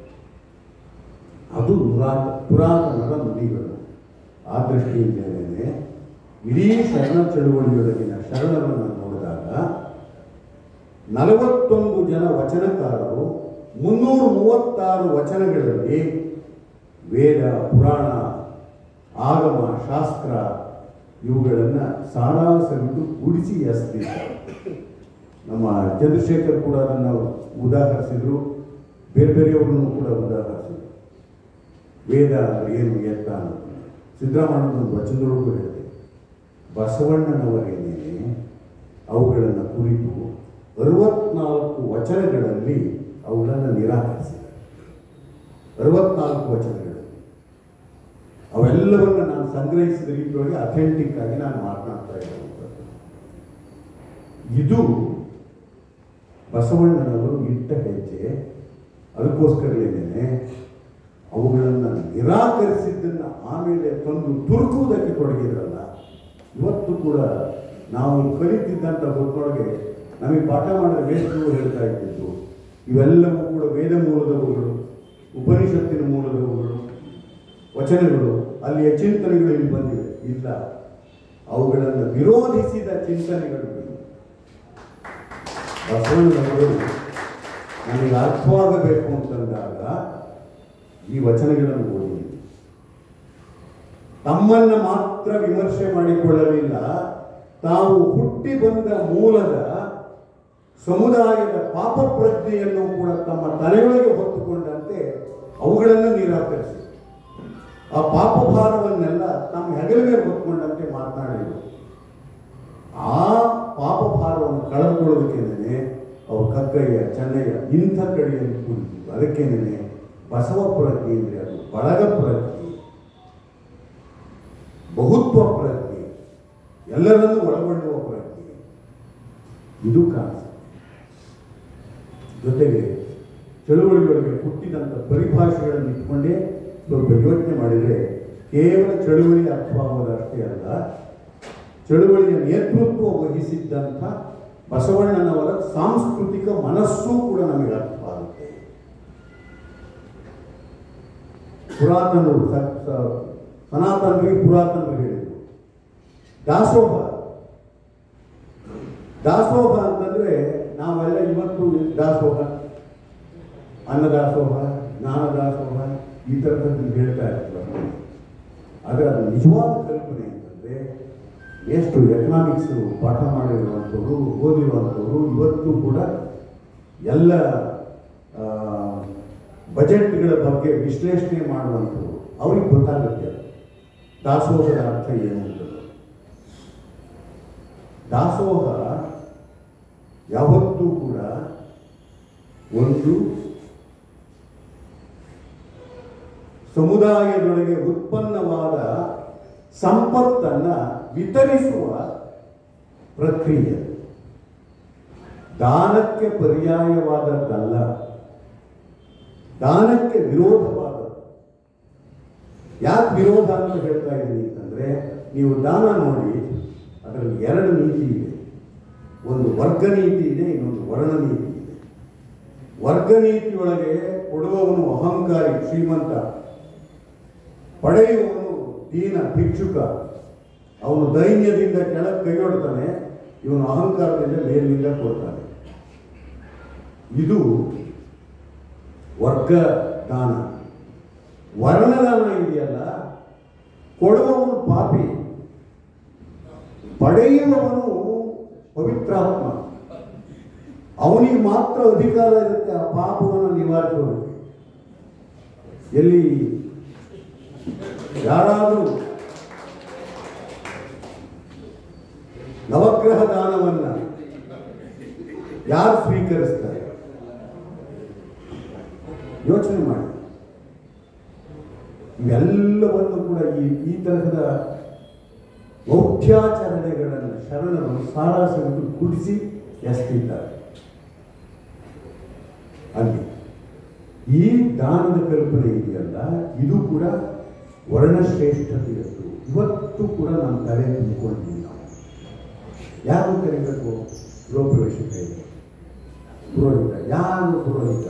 ಅದು ಪುರಾತ ಪುರಾತನರ ನುಡಿಗಳು. ಆ ದೃಷ್ಟಿಯಿಂದಲೇ ಇಡೀ ಶರಣ ಚಳುವಳಿಯೊಳಗಿನ ಶರಣರನ್ನು ನೋಡಿದಾಗ ನಲವತ್ತೊಂದು ಜನ ವಚನಕಾರರು ಮುನ್ನೂರ ಮೂವತ್ತಾರು ವಚನಗಳಲ್ಲಿ ವೇದ, ಪುರಾಣ, ಆಗಮ, ಶಾಸ್ತ್ರ ಇವುಗಳನ್ನು ಸಾರಾಸರಿದು ಕೂಡಿಸಿ ಎಸೆದಿದ್ದಾರೆ. ನಮ್ಮ ಚಂದ್ರಶೇಖರ್ ಕೂಡ ಅದನ್ನು ಉದಾಹರಿಸಿದರು, ಬೇರೆ ಬೇರೆಯವ್ರನ್ನು ಕೂಡ ಉದಾಹರಿಸಿದರು. ವೇದ ಅಂದರೆ ಏನು ಎತ್ತ ಅನ್ನೋದು ಸಿದ್ದರಾಮಯ್ಯನ ವಚನದೊಳಗೂ ಹೇಳಿದೆ. ಬಸವಣ್ಣನವರೇನೇ ಅವುಗಳನ್ನು ಕುರಿತು ಅರವತ್ನಾಲ್ಕು ವಚನಗಳಲ್ಲಿ ಅವುಗಳನ್ನು ನಿರಾಕರಿಸಿದ್ದಾರೆ. ಅರವತ್ನಾಲ್ಕು ವಚನಗಳಲ್ಲಿ ಅವೆಲ್ಲವನ್ನು ನಾನು ಸಂಗ್ರಹಿಸಿದ ರೀತಿಯೊಳಗೆ ಅಥೆಂಟಿಕ್ ಆಗಿ ನಾನು ಮಾತನಾಡ್ತಾ ಇರುವಂಥದ್ದು. ಇದು ಬಸವಣ್ಣನವರು ಇಟ್ಟ ಹೆಜ್ಜೆ. ಅದಕ್ಕೋಸ್ಕರಲೇನೆ ಅವುಗಳನ್ನು ನಿರಾಕರಿಸಿದ್ದನ್ನು ಆಮೇಲೆ ತಂದು ತುರುಕುವುದಕ್ಕೆ ತೊಡಗಿದ್ರಲ್ಲ. ಇವತ್ತು ಕೂಡ ನಾವು ಕಲಿತಿದ್ದಂಥ ಹೊತ್ತೊಳಗೆ ನಮಗೆ ಪಾಠ ಮಾಡಿದ ವೇದಗಳು ಹೇಳ್ತಾ ಇದ್ದಿದ್ದು ಇವೆಲ್ಲವೂ ಕೂಡ ವೇದ ಮೂಲದವುಗಳು, ಉಪನಿಷತ್ತಿನ ಮೂಲದವುಗಳು, ವಚನಗಳು, ಅಲ್ಲಿಯ ಚಿಂತನೆಗಳು ಇಲ್ಲಿ ಬಂದಿವೆ. ಇಲ್ಲ, ಅವುಗಳನ್ನು ವಿರೋಧಿಸಿದ ಚಿಂತನೆಗಳು. ಬಸವಣ್ಣನವರು ನನಗೆ ಅರ್ಥವಾಗಬೇಕು ಅಂತಂದಾಗ ಈ ವಚನಗಳನ್ನು ಓದಿ ತಮ್ಮನ್ನು ಮಾತ್ರ ವಿಮರ್ಶೆ ಮಾಡಿಕೊಳ್ಳಲಿಲ್ಲ. ತಾವು ಹುಟ್ಟಿ ಬಂದ ಮೂಲದ ಸಮುದಾಯದ ಪಾಪ ಪ್ರಜ್ಞೆಯನ್ನು ಕೂಡ ತಮ್ಮ ತಲೆಯೊಳಗೆ ಹೊತ್ತುಕೊಂಡಂತೆ ಅವುಗಳನ್ನು ನಿರಾಕರಿಸಿ ಆ ಪಾಪ ಭಾರವನ್ನೆಲ್ಲ ತಮ್ಮ ಹೆಗಲಿಗೆ ಹೊತ್ತುಕೊಂಡಂತೆ ಮಾತನಾಡಿದರು. ಆ ಪಾಪ ಭಾರವನ್ನು ಕಳೆದುಕೊಳ್ಳೋದಕ್ಕೇನೆ ಅವರು ಕಗ್ಗಯ್ಯ, ಚೆನ್ನಯ್ಯ ಇಂಥ ಕಡೆಯಲ್ಲಿ ಕೂಡಿದ್ರು. ಅದಕ್ಕೇನೆ ಬಸವ ಪ್ರಜ್ಞೆ ಅಂದರೆ ಅದು ಬಳಗ ಪ್ರಜ್ಞೆ, ಬಹುತ್ವ ಪ್ರಜ್ಞೆ, ಎಲ್ಲರನ್ನೂ ಒಳಗೊಳ್ಳುವ ಪ್ರಜ್ಞೆ. ಇದು ಕಾಣಿಸುತ್ತೆ. ಜೊತೆಗೆ ಚಳುವಳಿಗಳಿಗೆ ಹುಟ್ಟಿದಂಥ ಪರಿಭಾಷೆಗಳನ್ನು ಇಟ್ಕೊಂಡೇ ಸ್ವಲ್ಪ ಯೋಚನೆ ಮಾಡಿದರೆ ಕೇವಲ ಚಳುವಳಿ ಅರ್ಥವಾಗುವುದಷ್ಟೇ ಅಲ್ಲ, ಚಳುವಳಿಯ ನೇತೃತ್ವ ವಹಿಸಿದ್ದಂಥ ಬಸವಣ್ಣನವರ ಸಾಂಸ್ಕೃತಿಕ ಮನಸ್ಸು ಕೂಡ ನಮಗೆ ಅರ್ಥವಾಗುತ್ತೆ. ಪುರಾತನರು ಸನಾತನರಿಗೆ ಪುರಾತನರು ಹೇಳಿದರು. ದಾಸೋಹ ದಾಸೋಹ ಅಂತಂದರೆ ನಾವೆಲ್ಲ ಇವತ್ತು ದಾಸೋಹ, ಅನ್ನದಾಸೋಹ, ಜ್ಞಾನದಾಸೋಹ ಈ ಥರದ್ದು ಹೇಳ್ತಾ ಇರ್ತೀವಿ. ಆದರೆ ಅದು ನಿಜವಾದ ಕಲ್ಪನೆ ಅಂತಂದರೆ ಎಷ್ಟು ಎಕನಾಮಿಕ್ಸು ಪಾಠ ಮಾಡಿರುವಂಥವ್ರು ಓದಿರುವಂಥವ್ರು ಇವತ್ತು ಕೂಡ ಎಲ್ಲ ಬಜೆಟ್ಗಳ ಬಗ್ಗೆ ವಿಶ್ಲೇಷಣೆ ಮಾಡುವಂಥವ್ರು ಅವ್ರಿಗೆ ಗೊತ್ತಾಗುತ್ತೆ ದಾಸೋಹದ ಅರ್ಥ ಏನು ಅಂತ. ದಾಸೋಹ ಯಾವತ್ತೂ ಕೂಡ ಒಂದು ಸಮುದಾಯದೊಳಗೆ ಉತ್ಪನ್ನವಾದ ಸಂಪತ್ತನ್ನು ವಿತರಿಸುವ ಪ್ರಕ್ರಿಯೆ. ದಾನಕ್ಕೆ ಪರ್ಯಾಯವಾದದ್ದಲ್ಲ, ದಾನಕ್ಕೆ ವಿರೋಧವಾದದ್ದು. ಯಾಕೆ ವಿರೋಧ ಅಂತ ಹೇಳ್ತಾ ಇದ್ದೀನಿ ಅಂತಂದರೆ, ನೀವು ದಾನ ನೋಡಿ, ಅದರಲ್ಲಿ ಎರಡು ನೀತಿ ಇದೆ. ಒಂದು ವರ್ಗ ನೀತಿ ಇದೆ, ಇನ್ನೊಂದು ವರ್ಣ ನೀತಿ ಇದೆ. ವರ್ಗ ನೀತಿಯೊಳಗೆ ಕೊಡುವವನು ಅಹಂಕಾರಿ ಶ್ರೀಮಂತ, ಪಡೆಯುವವನು ದೀನ ಭಿಕ್ಷುಕ. ಅವನು ದೈನ್ಯದಿಂದ ಕೆಳಗೆ ಕೈಗೊಡ್ತಾನೆ, ಇವನು ಅಹಂಕಾರದಿಂದ ಮೇಲಿನಿಂದ ಕೊಡ್ತಾನೆ. ಇದು ವರ್ಗ ದಾನ. ವರ್ಣದಾನ ಇದೆಯಲ್ಲ, ಕೊಡುವವನು ಪಾಪಿ, ಪಡೆಯುವವನು ಪವಿತ್ರಾತ್ಮ. ಅವನಿಗೆ ಮಾತ್ರ ಅಧಿಕಾರ ಇರುತ್ತೆ ಆ ಪಾಪವನ್ನು ನಿವಾರಿಸೋದಕ್ಕೆ. ಎಲ್ಲಿ ಯಾರಾದರೂ ನವಗ್ರಹ ದಾನವನ್ನ ಯಾರು ಸ್ವೀಕರಿಸ್ತಾರೆ ಯೋಚನೆ ಮಾಡಿ. ಇವೆಲ್ಲವನ್ನು ಕೂಡ ಈ ಈ ತರಹದ ಮೌಢ್ಯಾಚರಣೆಗಳನ್ನು ಶರಣರು ಸಾರಾಸವಿಟ್ಟು ಕುಡಿಸಿ ಎಸ್ತಿದ್ದಾರೆ. ಅಲ್ಲಿ ಈ ದಾನದ ಕಲ್ಪನೆ ಇದೆಯಲ್ಲ, ಇದು ಕೂಡ ವರ್ಣಶ್ರೇಷ್ಠತೆಯದ್ದು. ಇವತ್ತು ಕೂಡ ನಮ್ಮ ತಲೆ ತುಂಬಿಕೊಂಡಿದ್ದೀವಿ ನಾವು. ಯಾರು ಕರೀಬೇಕು? ಗೃಹ ಪ್ರವೇಶಕ ಇದೆ, ಪುರೋಹಿತ. ಯಾರು ಪುರೋಹಿತ?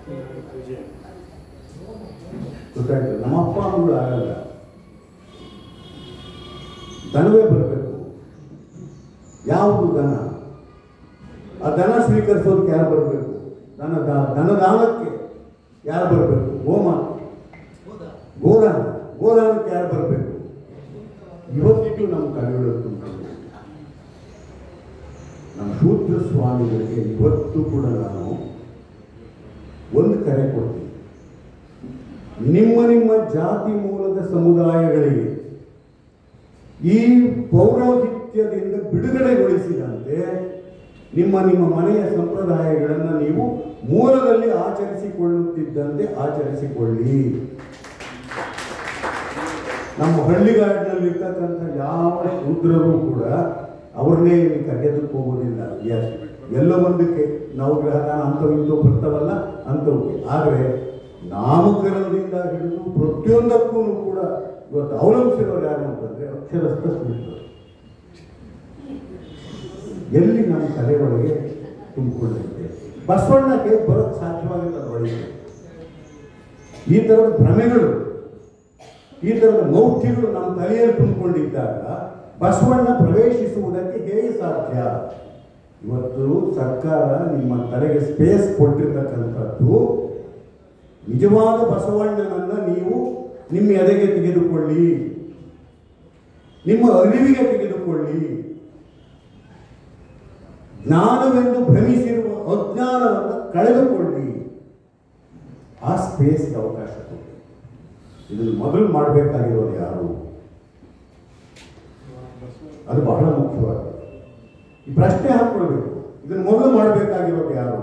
ಗೊತ್ತಾಯ್ತು. ನಮ್ಮ ಅಪ್ಪ ಅಮ್ಮಗಳು ಆಗಲ್ಲ, ದನವೇ ಬರಬೇಕು. ಯಾವುದು ದನ? ಆ ದನ ಸ್ವೀಕರಿಸೋದಕ್ಕೆ ಯಾರು ಬರಬೇಕು? ದನ ದನದಾನಕ್ಕೆ ಯಾರು ಬರಬೇಕು? ಹೋಮ ಗೋದಾನ ಗೋದಾನಕ್ಕೆ ಯಾರು ಬರಬೇಕು? ಇವತ್ತಿಗೂ ನಮ್ಮ ತಲೆಗಳು ನಮ್ಮ ಶೂದ್ರ ಸ್ವಾಮಿಗಳಿಗೆ ಇವತ್ತು ಕೂಡ ನಾನು ಒಂದು ಕರೆ ಕೊಡ್ತೀನಿ. ನಿಮ್ಮ ನಿಮ್ಮ ಜಾತಿ ಮೂಲದ ಸಮುದಾಯಗಳಿಗೆ ಈ ಪೌರೋಹಿತ್ಯದಿಂದ ಬಿಡುಗಡೆಗೊಳಿಸಿದಂತೆ ನಿಮ್ಮ ನಿಮ್ಮ ಮನೆಯ ಸಂಪ್ರದಾಯಗಳನ್ನು ನೀವು ಮೂಲದಲ್ಲಿ ಆಚರಿಸಿಕೊಳ್ಳುತ್ತಿದ್ದಂತೆ ಆಚರಿಸಿಕೊಳ್ಳಿ. ನಮ್ಮ ಹಳ್ಳಿಗಾಡಿನಲ್ಲಿರ್ತಕ್ಕಂಥ ಯಾವ ಶೂದ್ರರು ಕೂಡ ಅವ್ರನ್ನೇ ಕರೆಯೋದಕ್ಕೆ ಹೋಗೋದಿಲ್ಲ. ಎಸ್, ಎಲ್ಲ ಒಂದಕ್ಕೆ ನವಗ್ರಹದಾನ ಅಂಥವು ಇಂಥವು ಬರ್ತಾವಲ್ಲ ಅಂಥವಕ್ಕೆ. ಆದರೆ ನಾಮಕರಣದಿಂದ ಹಿಡಿದು ಪ್ರತಿಯೊಂದಕ್ಕೂ ಕೂಡ ಇವತ್ತು ಅವಲಂಬಿಸಿರೋರು ಯಾರು ಅಂತಂದರೆ ಅಕ್ಷರಸ್ಥ ಶೂದ್ರರು. ಎಲ್ಲಿ ನಮ್ಮ ತಲೆ ಒಳಗೆ ತುಂಬಿಕೊಳ್ಳುತ್ತೆ? ಬಸವಣ್ಣಗೆ ಬರೋಕ್ಕೆ ಸಾಧ್ಯವಾಗಿಲ್ಲ ಒಳಗೆ. ಈ ಥರದ ಭ್ರಮೆಗಳು, ಈ ಥರದ ಮೌಢ್ಯಗಳು ನಮ್ಮ ತಲೆಯಲ್ಲಿ ತುಂಬಿಕೊಂಡಿದ್ದಾಗ ಬಸವಣ್ಣ ಪ್ರವೇಶಿಸುವುದಕ್ಕೆ ಹೇಗೆ ಸಾಧ್ಯ? ಇವತ್ತು ಸರ್ಕಾರ ನಿಮ್ಮ ತಲೆಗೆ ಸ್ಪೇಸ್ ಕೊಟ್ಟಿರ್ತಕ್ಕಂಥದ್ದು. ನಿಜವಾದ ಬಸವಣ್ಣನನ್ನು ನೀವು ನಿಮ್ಮ ಎದೆಗೆ ತೆಗೆದುಕೊಳ್ಳಿ, ನಿಮ್ಮ ಅರಿವಿಗೆ ತೆಗೆದುಕೊಳ್ಳಿ. ಜ್ಞಾನವೆಂದು ಭ್ರಮಿಸಿರುವ ಅಜ್ಞಾನವನ್ನು ಕಳೆದುಕೊಳ್ಳಿ. ಆ ಸ್ಪೇಸ್ಗೆ ಅವಕಾಶ ಕೊಡಿ. ಇದನ್ನು ಮೊದಲು ಮಾಡಬೇಕಾಗಿರೋದು ಯಾರು? ಅದು ಬಹಳ ಮುಖ್ಯವಾದ ಈ ಪ್ರಶ್ನೆ ಹಾಕ್ಕೊಳ್ಬೇಕು. ಇದನ್ನು ಮೊದಲು ಮಾಡಬೇಕಾಗಿರೋದು ಯಾರು?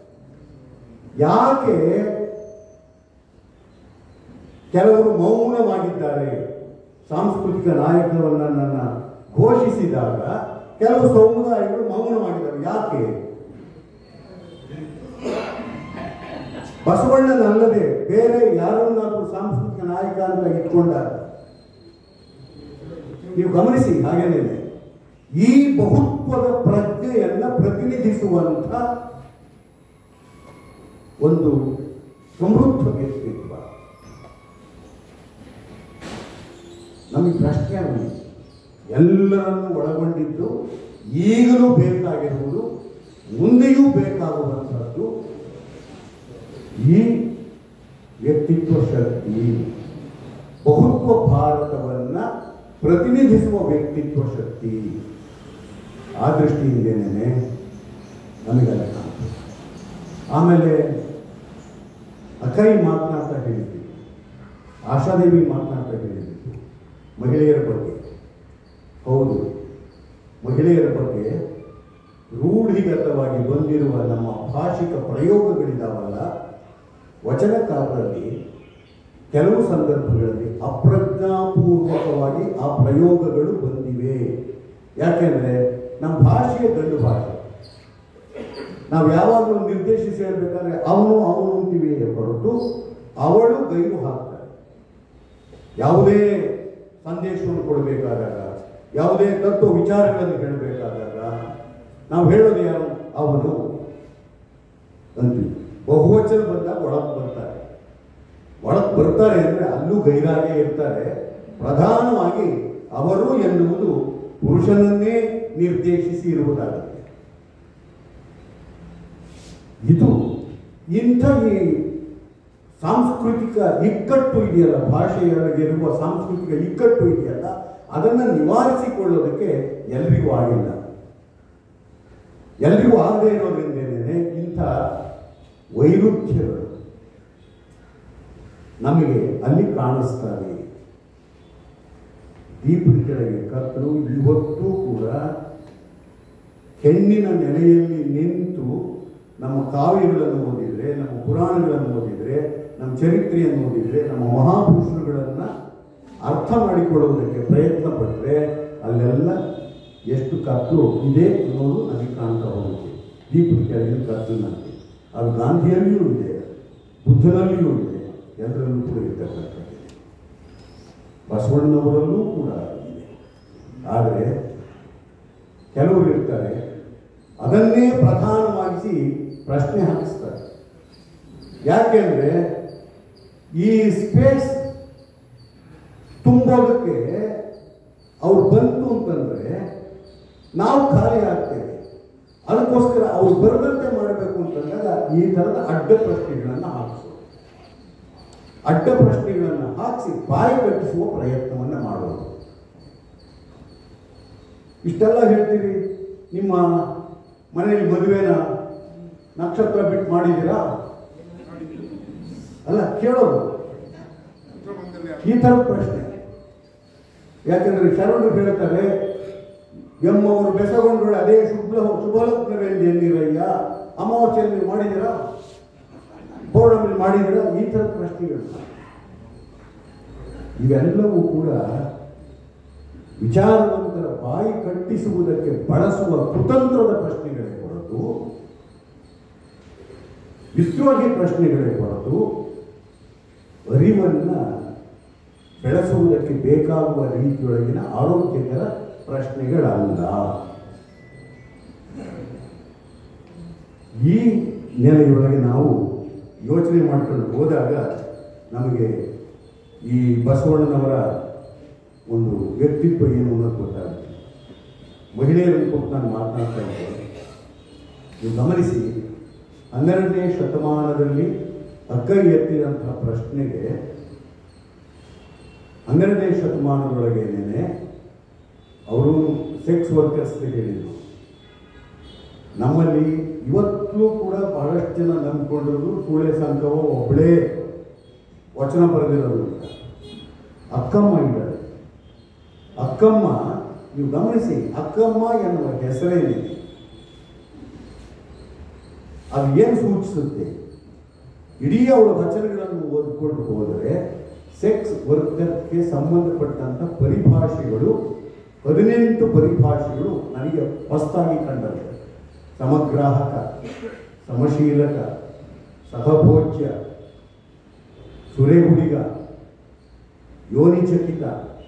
ಯಾಕೆ ಕೆಲವರು ಮೌನವಾಗಿದ್ದಾರೆ? ಸಾಂಸ್ಕೃತಿಕ ನಾಯಕರನ್ನ ಘೋಷಿಸಿದಾಗ ಕೆಲವು ಸಮುದಾಯಗಳು ಮೌನವಾಗಿದ್ದಾರೆ. ಯಾಕೆ? ಬಸವಣ್ಣನಲ್ಲದೆ ಬೇರೆ ಯಾರನ್ನಾದರೂ ಸಾಂಸ್ಕೃತಿಕ ನಾಯಕ ಅಂತ ಇಟ್ಕೊಂಡಾಗ ನೀವು ಗಮನಿಸಿ. ಹಾಗೇನೆ ಈ ಬಹುತ್ವದ ಪ್ರಜ್ಞೆಯನ್ನ ಪ್ರತಿನಿಧಿಸುವಂಥ ಒಂದು ಸಮೃದ್ಧ ವ್ಯಕ್ತಿತ್ವ ನಮಗೆ ಪ್ರಶ್ನೆ ಆಗಿದೆ. ಎಲ್ಲರನ್ನು ಒಳಗೊಂಡಿದ್ದು, ಈಗಲೂ ಬೇಕಾಗಿರುವುದು, ಮುಂದೆಯೂ ಬೇಕಾಗುವಂಥದ್ದು ಈ ವ್ಯಕ್ತಿತ್ವ ಶಕ್ತಿ. ಬಹುತ್ವ ಭಾರತವನ್ನು ಪ್ರತಿನಿಧಿಸುವ ವ್ಯಕ್ತಿತ್ವ ಶಕ್ತಿ. ಆ ದೃಷ್ಟಿಯಿಂದೇನೆ ನಮಗೆಲ್ಲ ಕಾಣ್ತದೆ. ಆಮೇಲೆ ಅಕೈ ಮಾತನಾಡ್ತಾ ಹೇಳಿದ್ವಿ, ಆಶಾದೇವಿ ಮಾತನಾಡ್ತಾ ಹೇಳಿದ್ವಿ ಮಹಿಳೆಯರ ಬಗ್ಗೆ. ಹೌದು, ಮಹಿಳೆಯರ ಬಗ್ಗೆ ರೂಢಿಗತವಾಗಿ ಬಂದಿರುವ ನಮ್ಮ ಭಾಷಿಕ ಪ್ರಯೋಗಗಳಿದಾವಲ್ಲ, ವಚನಕಾರರಲ್ಲಿ ಕೆಲವು ಸಂದರ್ಭಗಳಲ್ಲಿ ಅಪ್ರಜ್ಞಾಪೂರ್ವಕವಾಗಿ ಆ ಪ್ರಯೋಗಗಳು ಬಂದಿವೆ. ಯಾಕೆಂದರೆ ನಮ್ಮ ಭಾಷೆಯ ಗಂಡು ಭಾಷೆ. ನಾವು ಯಾವಾಗಲೂ ನಿರ್ದೇಶಿಸಿ ಹೇಳ್ಬೇಕಾದ್ರೆ ಅವನು ಅವನು ಅಂತೀವಿ ಹೊರತು ಅವಳು ಗೈರು ಹಾಕ್ತಾರೆ. ಯಾವುದೇ ಸಂದೇಶವನ್ನು ಕೊಡಬೇಕಾದಾಗ, ಯಾವುದೇ ತತ್ವ ವಿಚಾರಗಳನ್ನು ಹೇಳಬೇಕಾದಾಗ ನಾವು ಹೇಳೋದು ಯಾರು? ಅವನು ಅಂತೀವಿ. ಬಹುವಚನ ಬಂದಾಗ ಒಳಗೆ ಬರ್ತಾರೆ. ಒಳಗೆ ಬರ್ತಾರೆ ಅಂದರೆ ಅಲ್ಲೂ ಗೈರಾಗೇ ಇರ್ತಾರೆ. ಪ್ರಧಾನವಾಗಿ ಅವರು ಎನ್ನುವುದು ಪುರುಷನನ್ನೇ ನಿರ್ದೇಶಿಸಿ ಇರುವುದಾಗುತ್ತೆ. ಇದು ಇಂಥ ಈ ಸಾಂಸ್ಕೃತಿಕ ಇಕ್ಕಟ್ಟು ಇದೆಯಲ್ಲ, ಭಾಷೆಯೊಳಗಿರುವ ಸಾಂಸ್ಕೃತಿಕ ಇಕ್ಕಟ್ಟು ಇದೆಯಲ್ಲ, ಅದನ್ನು ನಿವಾರಿಸಿಕೊಳ್ಳೋದಕ್ಕೆ ಎಲ್ರಿಗೂ ಆಗಿಲ್ಲ. ಎಲ್ರಿಗೂ ಆಗದೆ ಇರೋದ್ರಿಂದೇನೆ ಇಂಥ ವೈರುಧ್ಯಗಳು ನಮಗೆ ಅಲ್ಲಿ ಕಾಣಿಸ್ತಾರೆ. ದೀಪದ ಕೆಳಗೆ ಕತ್ತಲು ಇವತ್ತೂ ಕೂಡ ಹೆಣ್ಣಿನ ನೆಲೆಯಲ್ಲಿ ನಿಂತು ನಮ್ಮ ಕಾವ್ಯಗಳನ್ನು ಓದಿದರೆ, ನಮ್ಮ ಪುರಾಣಗಳನ್ನು ಓದಿದರೆ, ನಮ್ಮ ಚರಿತ್ರೆಯನ್ನು ಓದಿದರೆ, ನಮ್ಮ ಮಹಾಪುರುಷರುಗಳನ್ನು ಅರ್ಥ ಮಾಡಿಕೊಳ್ಳುವುದಕ್ಕೆ ಪ್ರಯತ್ನ ಪಟ್ಟರೆ ಅಲ್ಲೆಲ್ಲ ಎಷ್ಟು ಕತ್ತಲು ಇದೆ ಅನ್ನೋದು ನನಗೆ ಕಾಣ್ತಾ ಹೋಗುತ್ತೆ. ದೀಪದ ಕೆಳಗಿನ ಕತ್ತಲಿನಲ್ಲಿ ಅದು ಗಾಂಧಿಯಲ್ಲಿಯೂ ಇದೆ, ಬುದ್ಧನಲ್ಲಿಯೂ ಇದೆ, ಎಲ್ಲರಲ್ಲೂ ಕೂಡ ಇರ್ತಕ್ಕಂಥದ್ದು. ಬಸವಣ್ಣನವರಲ್ಲೂ ಕೂಡ ಇದೆ. ಆದರೆ ಕೆಲವರು ಇರ್ತಾರೆ, ಅದನ್ನೇ ಪ್ರಧಾನವಾಗಿಸಿ ಪ್ರಶ್ನೆ ಹಾಕಿಸ್ತಾರೆ. ಯಾಕೆಂದರೆ ಈ ಸ್ಪೇಸ್ ತುಂಬೋದಕ್ಕೆ ಅವ್ರು ಬಂತು ಅಂತಂದರೆ ನಾವು ಖಾಲಿ ಆಗ್ತೇವೆ. ಅದಕ್ಕೋಸ್ಕರ ಅವ್ರು ಬರದಂತೆ ಮಾಡಬೇಕು ಅಂತಂದಾಗ ಈ ಥರದ ಅಡ್ಡ ಪ್ರಶ್ನೆಗಳನ್ನು ಹಾಕಿಸೋದು, ಅಡ್ಡ ಪ್ರಶ್ನೆಗಳನ್ನು ಹಾಕಿಸಿ ಬಾಯಿ ಕಟ್ಟಿಸುವ ಪ್ರಯತ್ನವನ್ನು ಮಾಡೋದು. ಇಷ್ಟೆಲ್ಲ ಹೇಳ್ತೀರಿ, ನಿಮ್ಮ ಮನೆಯಲ್ಲಿ ಮದುವೆನ ನಕ್ಷತ್ರ ಬಿಟ್ಟು ಮಾಡಿದ್ದೀರಾ? ಅಲ್ಲ, ಕೇಳೋದು ಈ ಥರದ ಪ್ರಶ್ನೆ. ಯಾಕಂದ್ರೆ ಶರಣರು ಹೇಳ್ತಾರೆ, ಎಮ್ಮವರು ಬೆಸಗೊಂಡ್ರೆ ಅದೇ ಶುಭ ಶುಭಲಗ್ನವೆಂದು ಎನ್ನಿರಯ್ಯ, ಅಮಾವಾಸ್ಯೆಯಲ್ಲಿ ನೀವು ಮಾಡಿದ್ದೀರಾ? ಪೌರ್ಣಮಿಯಲ್ಲಿ ಮಾಡಿದ್ದೀರಾ? ಈ ಥರದ ಪ್ರಶ್ನೆಗಳು ಇವೆಲ್ಲವೂ ಕೂಡ ವಿಚಾರವಂತರ ಬಾಯಿ ಕಟ್ಟಿಸುವುದಕ್ಕೆ ಬಳಸುವ ಕುತಂತ್ರದ ಪ್ರಶ್ನೆಗಳೇ ಹೊರತು, ವಿದ್ರೋಹಿ ಪ್ರಶ್ನೆಗಳೇ ಹೊರತು ಅರಿವನ್ನು ಬೆಳೆಸುವುದಕ್ಕೆ ಬೇಕಾಗುವ ರೀತಿಯೊಳಗಿನ ಆರೋಗ್ಯಕರ ಪ್ರಶ್ನೆಗಳಲ್ಲ. ಈ ನೆಲೆಯೊಳಗೆ ನಾವು ಯೋಚನೆ ಮಾಡಿಕೊಂಡು ಹೋದಾಗ ನಮಗೆ ಈ ಬಸವಣ್ಣನವರ ಒಂದು ವ್ಯಕ್ತಿತ್ವ ಏನು ಅನ್ನೋದು ಗೊತ್ತಾಗುತ್ತೆ. ಮಹಿಳೆಯರನ್ನು ಕುರಿತು ನಾನು ಮಾತನಾಡ್ತಾ ಇದ್ದೇನೆ. ನೀವು ಗಮನಿಸಿ, ಹನ್ನೆರಡನೇ ಶತಮಾನದಲ್ಲಿ ಅಕ್ಕ ಎತ್ತಿದಂತಹ ಪ್ರಶ್ನೆಗೆ ಹನ್ನೆರಡನೇ ಶತಮಾನದೊಳಗೇನೆ ಅವರು ಸೆಕ್ಸ್ ವರ್ಕರ್ಸ್ ಹೇಳಿದರು. ನಮ್ಮಲ್ಲಿ ಇವತ್ತು ಕೂಡ ಬಹಳಷ್ಟು ಜನ ನಂಬಿಕೊಂಡಿರೋದು ಸೂಳೆ ಸಂಕವ ಒಬ್ಬಳೇ ವಚನ ಬರೆದಿರೋದು. ಅಕ್ಕಮ್ಮ ಇದ್ದಾರೆ. ಅಕ್ಕಮ್ಮ, ನೀವು ಗಮನಿಸಿ, ಅಕ್ಕಮ್ಮ ಎನ್ನುವ ಹೆಸರೇನಿದೆ ಅದು ಏನು ಸೂಚಿಸುತ್ತೆ? ಇಡೀ ಅವರ ವಚನಗಳನ್ನು ಓದಿಕೊಂಡು ಹೋದರೆ ಸೆಕ್ಸ್ ವರ್ಕರ್ಗೆ ಸಂಬಂಧಪಟ್ಟಂಥ ಪರಿಭಾಷೆಗಳು ಹದಿನೆಂಟು ಪರಿಭಾಷೆಗಳು ನನಗೆ ಹೊಸದಾಗಿ ಕಂಡವು. ಸಮಗ್ರಾಹಕ, ಸಮಶೀಲಕ, ಸಹಭೋಜ್ಯ, ಸುರೇಹುಡಿಗ, ಯೋನಿಚಕಿತ,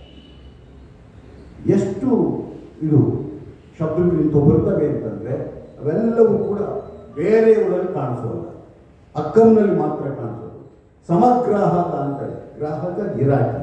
ಎಷ್ಟು ಇದು ಶಬ್ದಗಳು ಇಂಥ ಬರ್ತವೆ ಅಂತಂದರೆ ಅವೆಲ್ಲವೂ ಕೂಡ ಬೇರೆಯವರಲ್ಲಿ ಕಾಣಿಸೋಲ್ಲ, ಅಕ್ಕಂನಲ್ಲಿ ಮಾತ್ರ ಕಾಣಿಸೋದು. ಸಮಗ್ರಾಹಕ ಅಂತಾರೆ, ಗ್ರಾಹಕ ಗಿರಾಕಿ.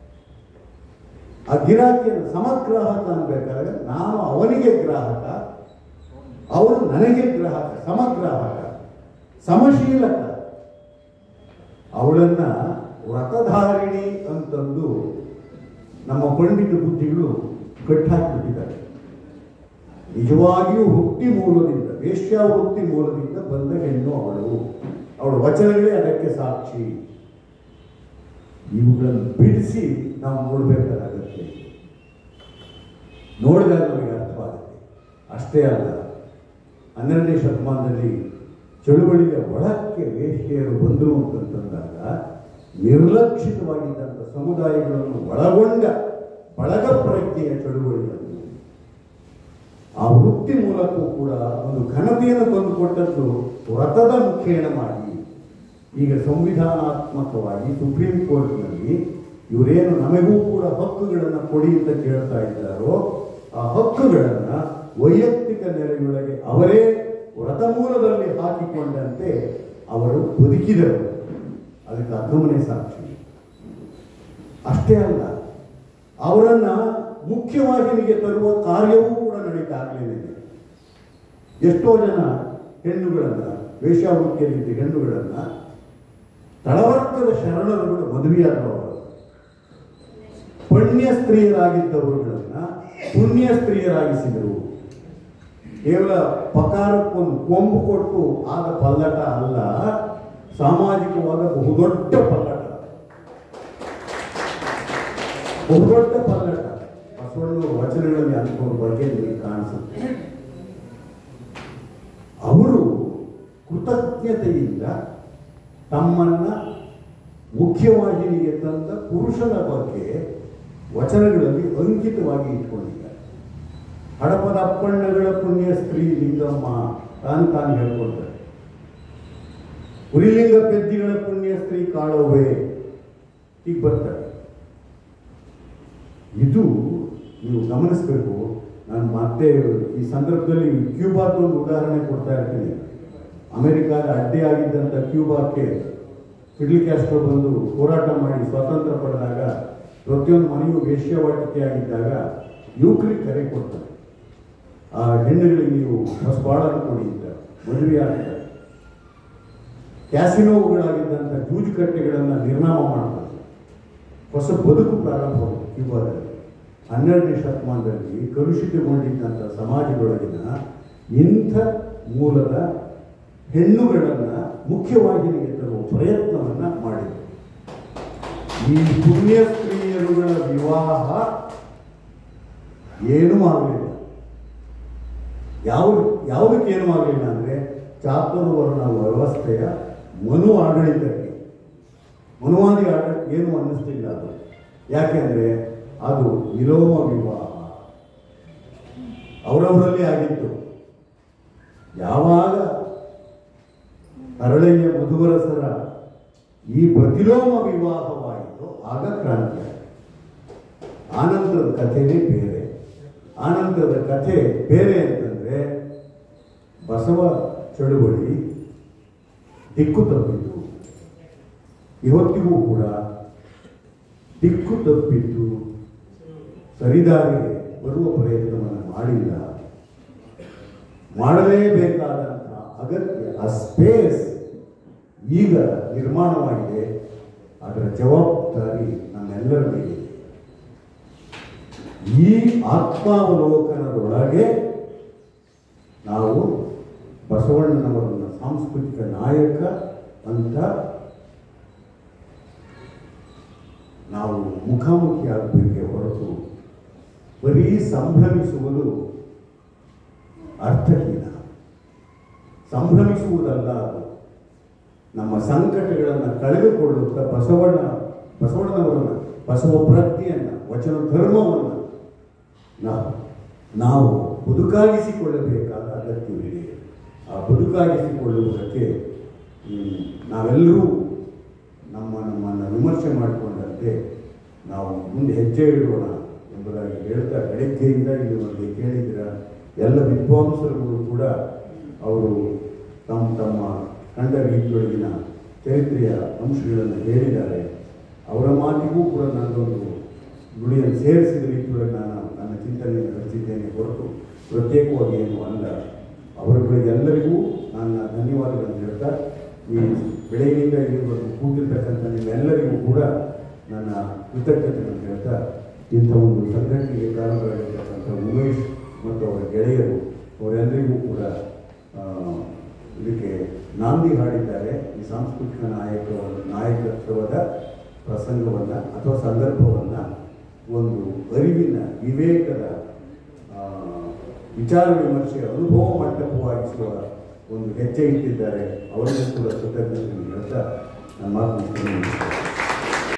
ಆ ಗಿರಾಕಿಯನ್ನು ಸಮಗ್ರಾಹಕ ಅನ್ಬೇಕಾದ್ರೆ ನಾನು ಅವನಿಗೆ ಗ್ರಾಹಕ, ಅವನು ನನಗೆ ಗ್ರಾಹಕ, ಸಮಗ್ರಾಹಕ. ಸಮಶೀಲಕ, ಅವಳನ್ನ ವ್ರತಧಾರಿಣಿ ಅಂತಂದು ನಮ್ಮ ಪಂಡಿತ ಬುದ್ಧಿಗಳು ಕಟ್ಟಾಕಿಬಿಟ್ಟಿದ್ದಾರೆ. ನಿಜವಾಗಿಯೂ ಹುಟ್ಟಿ ಮೂಲದಿಂದ, ವೇಶ್ಯಾವೃತ್ತಿ ಮೂಲದಿಂದ ಬಂದ ಹೆಣ್ಣು ಅವಳು. ಅವಳ ವಚನಗಳೇ ಅದಕ್ಕೆ ಸಾಕ್ಷಿ. ಇವುಗಳನ್ನು ಬಿಡಿಸಿ ನಾವು ನೋಡಬೇಕಾದ ಅಗತ್ಯ ಇದೆ. ನೋಡಿದಾಗ ನಮಗೆ ಅರ್ಥವಾಗುತ್ತೆ. ಅಷ್ಟೇ ಅಲ್ಲ, ಹನ್ನೆರಡನೇ ಶತಮಾನದಲ್ಲಿ ಚಳುವಳಿಯ ಒಳಕ್ಕೆ ವೇಶ್ಯೆಯರು ಬಂದರು ಅಂತಂದಾಗ ನಿರ್ಲಕ್ಷಿತವಾಗಿದ್ದಂಥ ಸಮುದಾಯಗಳನ್ನು ಒಳಗೊಂಡ ಬಳಗ ಪ್ರಜ್ಞೆಯ ಚಳುವಳಿಯನ್ನು ಆ ವೃತ್ತಿ ಮೂಲಕವೂ ಕೂಡ ಒಂದು ಘನತೆಯನ್ನು ತಂದುಕೊಟ್ಟದ್ದು ವ್ರತದ ಮುಖೇನ ಮಾಡಿ. ಈಗ ಸಂವಿಧಾನಾತ್ಮಕವಾಗಿ ಸುಪ್ರೀಂ ಕೋರ್ಟ್ನಲ್ಲಿ ಇವರೇನು ನಮಗೂ ಕೂಡ ಹಕ್ಕುಗಳನ್ನು ಕೊಡಿ ಅಂತ ಕೇಳ್ತಾ ಇದ್ದಾರೋ ಆ ಹಕ್ಕುಗಳನ್ನು ವೈಯಕ್ತಿಕ ನೆಲೆಯೊಳಗೆ ಅವರೇ ವ್ರತ ಮೂಲದಲ್ಲಿ ಹಾಕಿಕೊಂಡಂತೆ ಅವರು ಬದುಕಿದರು. ಅದಕ್ಕೆ ಅಗಮನೆ ಸಾಕ್ಷಿ. ಅಷ್ಟೇ ಅಲ್ಲ, ಅವರನ್ನ ಮುಖ್ಯವಾಹಿನಿಗೆ ತರುವ ಕಾರ್ಯವೂ ಕೂಡ ನಡೀತಾ ಆಗಲೇನಿದೆ. ಎಷ್ಟೋ ಜನ ಹೆಣ್ಣುಗಳನ್ನು, ವೇಶ್ಯಾವೃತ್ತಿಯಲ್ಲಿದ್ದ ಹೆಣ್ಣುಗಳನ್ನು ತಳವರ್ಗದ ಶರಣರುಗಳು ಮದುವೆಯಾದವರು, ಪುಣ್ಯ ಸ್ತ್ರೀಯರಾಗಿದ್ದವರುಗಳನ್ನ ಪುಣ್ಯ ಸ್ತ್ರೀಯರಾಗಿಸಿದರು. ಕೇವಲ ಪಕಾರಕ್ಕೊಂದು ಕೊಂಬು ಕೊಟ್ಟು ಆದ ಪಲ್ಲಟ ಅಲ್ಲ, ಸಾಮಾಜಿಕವಾದ ಬಹುದೊಡ್ಡ ಪಲ್ಲಟ, ಬಹುದೊಡ್ಡ ಪಲ್ಲಟ. ಬಸವಣ್ಣ ವಚನಗಳಲ್ಲಿ ಅನ್ಕೊಂಡ ಬಗ್ಗೆ ನಿಮಗೆ ಕಾಣಿಸುತ್ತೆ. ಅವರು ಕೃತಜ್ಞತೆಯಿಂದ ತಮ್ಮನ್ನ ಮುಖ್ಯವಾಹಿನಿಗೆ ತಂದ ಪುರುಷನ ಬಗ್ಗೆ ವಚನಗಳಲ್ಲಿ ಅಂಕಿತವಾಗಿ ಇಟ್ಕೊಂಡಿದ್ದಾರೆ. ಹಡಪದ ಅಪ್ಪಣ್ಣಗಳ ಪುಣ್ಯ ಸ್ತ್ರೀ ಲಿಂಗಮ್ಮ ತಾನು ತಾನು ಹೇಳ್ಕೊಳ್ತಾರೆ. ಉರಿಲಿಂಗ ಪೆದ್ದಿಗಳ ಪುಣ್ಯ ಸ್ತ್ರೀ ಕಾಳವ್ವೆ ಈಗ ಬರ್ತಾರೆ. ಇದು ನೀವು ಗಮನಿಸಬೇಕು. ನಾನು ಮತ್ತೆ ಈ ಸಂದರ್ಭದಲ್ಲಿ ಕ್ಯೂಬಾದೊಂದು ಉದಾಹರಣೆ ಕೊಡ್ತಾ ಇರ್ತೀನಿ. ಅಮೆರಿಕಾದ ಅಡ್ಡಿಯಾಗಿದ್ದಂಥ ಕ್ಯೂಬಾಕ್ಕೆ ಫಿಡೆಲ್ ಕ್ಯಾಸ್ಟ್ರೋ ಬಂದು ಹೋರಾಟ ಮಾಡಿ ಸ್ವಾತಂತ್ರ್ಯ ಪಡೆದಾಗ ಪ್ರತಿಯೊಂದು ಮನೆಯೂ ವೇಶ್ಯಾವಾಟಿಕೆಯಾಗಿದ್ದಾಗ ಯುವಕರಿಗೆ ಕರೆ ಕೊಡ್ತಾರೆ. ಆ ಹೆಣ್ಣುಗಳಿಗೆ ನೀವು ಹೊಸಬಾಳನ್ನು ಕೊಡಿ ಅಂತ ಮದುವೆ ಆಗ್ತಾರೆ. ಕ್ಯಾಸಿನೋವುಗಳಾಗಿದ್ದಂಥ ಜೂಜುಕಟ್ಟೆಗಳನ್ನು ನಿರ್ನಾಮ ಮಾಡ್ತಾರೆ. ಹೊಸ ಬದುಕು ಪ್ರಾರಂಭವಾಗಿದೆ ಕ್ಯೂಬಾದಲ್ಲಿ. ಹನ್ನೆರಡನೇ ಶತಮಾನದಲ್ಲಿ ಕಲುಷಿತಗೊಂಡಿದ್ದಂಥ ಸಮಾಜದೊಳಗಿನ ಇಂಥ ಮೂಲದ ಹೆಣ್ಣುಗಳನ್ನು ಮುಖ್ಯವಾಹಿನಿಗೆ ತರುವ ಪ್ರಯತ್ನವನ್ನು ಮಾಡಿದರು. ಈ ಪುಣ್ಯ ಸ್ತ್ರೀಯರುಗಳ ವಿವಾಹ ಏನೂ ಆಗಲಿಲ್ಲ. ಯಾವ ಯಾವುದಕ್ಕೆ ಏನೂ ಆಗಲಿಲ್ಲ ಅಂದರೆ ಚಾತುರ್ವರ್ಣ ವ್ಯವಸ್ಥೆಯ ಮನು ಆಡಳಿತಕ್ಕೆ, ಮನುವಾದಿ ಆಡಳಿತ ಏನು ಅನ್ನಿಸ್ತಿಲ್ಲ ಅದು. ಯಾಕೆಂದರೆ ಅದು ವಿಲೋಮ ವಿವಾಹ ಅವರವರಲ್ಲಿ ಆಗಿತ್ತು. ಯಾವಾಗ ಅರಳೆಯ ಮಧುವರಸರ ಈ ಪ್ರತಿಲೋಮ ವಿವಾಹವಾಯಿತು ಆಗ ಕ್ರಾಂತಿ ಆಯಿತು. ಆನಂತರದ ಕಥೆನೇ ಬೇರೆ. ಆನಂತರದ ಕಥೆ ಬೇರೆ ಅಂತಂದರೆ ಬಸವ ಚಳುವಳಿ ದಿಕ್ಕು ತಪ್ಪಿತು. ಇವತ್ತಿಗೂ ಕೂಡ ದಿಕ್ಕು ತಪ್ಪಿತ್ತು, ಸರಿದಾರಿಗೆ ಬರುವ ಪ್ರಯತ್ನವನ್ನು ಮಾಡಿಲ್ಲ. ಮಾಡಲೇಬೇಕಾದಂಥ ಅಗತ್ಯ, ಆ ಸ್ಪೇಸ್ ಈಗ ನಿರ್ಮಾಣವಾಗಿದೆ. ಅದರ ಜವಾಬ್ದಾರಿ ನಮ್ಮೆಲ್ಲರ ಮೇಲೆ. ಈ ಆತ್ಮಾವಲೋಕನದೊಳಗೆ ನಾವು ಬಸವಣ್ಣನವರನ್ನ ಸಾಂಸ್ಕೃತಿಕ ನಾಯಕ ಅಂತ ನಾವು ಮುಖಾಮುಖಿ ಆಗಬೇಕೆ ಹೊರತು ಬರೀ ಸಂಭ್ರಮಿಸುವುದು ಅರ್ಥಹೀನ. ಸಂಭ್ರಮಿಸುವುದಲ್ಲ, ಅದು ನಮ್ಮ ಸಂಕಟಗಳನ್ನು ಕಳೆದುಕೊಳ್ಳುತ್ತಾ ಬಸವಣ್ಣ ಬಸವಣ್ಣನವರನ್ನು ಬಸವ ಪ್ರಜ್ಞೆಯನ್ನು, ವಚನ ಧರ್ಮವನ್ನು ನಾವು ನಾವು ಬದುಕಾಗಿಸಿಕೊಳ್ಳಬೇಕಾದ ಅಗತ್ಯವಿದೆ. ಆ ಬದುಕಾಗಿಸಿಕೊಳ್ಳುವುದಕ್ಕೆ ನಾವೆಲ್ಲರೂ ನಮ್ಮ ನಮ್ಮನ್ನು ವಿಮರ್ಶೆ ಮಾಡಿಕೊಂಡಂತೆ ನಾವು ಮುಂದೆ ಹೆಜ್ಜೆ ಇಡೋಣ ಎಂಬುದಾಗಿ ಹೇಳ್ತಾ, ಬೆಳಗ್ಗೆಯಿಂದ ಇಲ್ಲಿವರೆಗೆ ಕೇಳಿದಿರ ಎಲ್ಲ ವಿದ್ವಾಂಸರುಗಳು ಕೂಡ ಅವರು ತಮ್ಮ ತಮ್ಮ ಕಂಡ ರೀತಿಯೊಳಗಿನ ಚರಿತ್ರೆಯ ಅಂಶಗಳನ್ನು ಹೇಳಿದ್ದಾರೆ. ಅವರ ಮಾತಿಗೂ ಕೂಡ ನನ್ನದೊಂದು ನುಡಿಯನ್ನು ಸೇರಿಸಿದ ರೀತಿಯೊಳಗೆ ನಾನು ನನ್ನ ಚಿಂತನೆಯನ್ನು ನಡೆಸಿದ್ದೇನೆ ಹೊರತು ಪ್ರತ್ಯೇಕವಾಗಿ ಏನು ಅಲ್ಲ. ಅವರುಗಳಿಗೆಲ್ಲರಿಗೂ ನನ್ನ ಧನ್ಯವಾದಗಳನ್ನು ಹೇಳ್ತಾ, ಈ ಬೆಳಗಿನಿಂದ ಇಲ್ಲಿವರೆಗೂ ಕೂತಿರ್ತಕ್ಕಂಥ ನಿಮ್ಮೆಲ್ಲರಿಗೂ ಕೂಡ ನನ್ನ ಕೃತಜ್ಞತೆಗಳನ್ನು ಹೇಳ್ತಾ ಇಂಥ ಒಂದು ಸಂಘಟನೆಗೆ ಕಾರಣರಾಗಿರ್ತಕ್ಕಂಥ ಉಮೇಶ್ ಮತ್ತು ಅವರ ಗೆಳೆಯರು ಅವರೆಲ್ಲರಿಗೂ ಕೂಡ ಇದಕ್ಕೆ ನಾಂದಿ ಹಾಡಿದ್ದಾರೆ. ಈ ಸಾಂಸ್ಕೃತಿಕ ನಾಯಕ ನಾಯಕತ್ವದ ಪ್ರಸಂಗವನ್ನು ಅಥವಾ ಸಂದರ್ಭವನ್ನು ಒಂದು ಅರಿವಿನ ವಿವೇಕದ ವಿಚಾರ ವಿಮರ್ಶೆ ಅನುಭವ ಮಂಟಪವಾಗಿಸುವ ಒಂದು ಹೆಜ್ಜೆ ಇಟ್ಟಿದ್ದಾರೆ. ಅವರಿಗೂ ಕೂಡ ಕೃತಜ್ಞತೆ ಹೇಳ್ತಾ ನನ್ನ ಮಾತು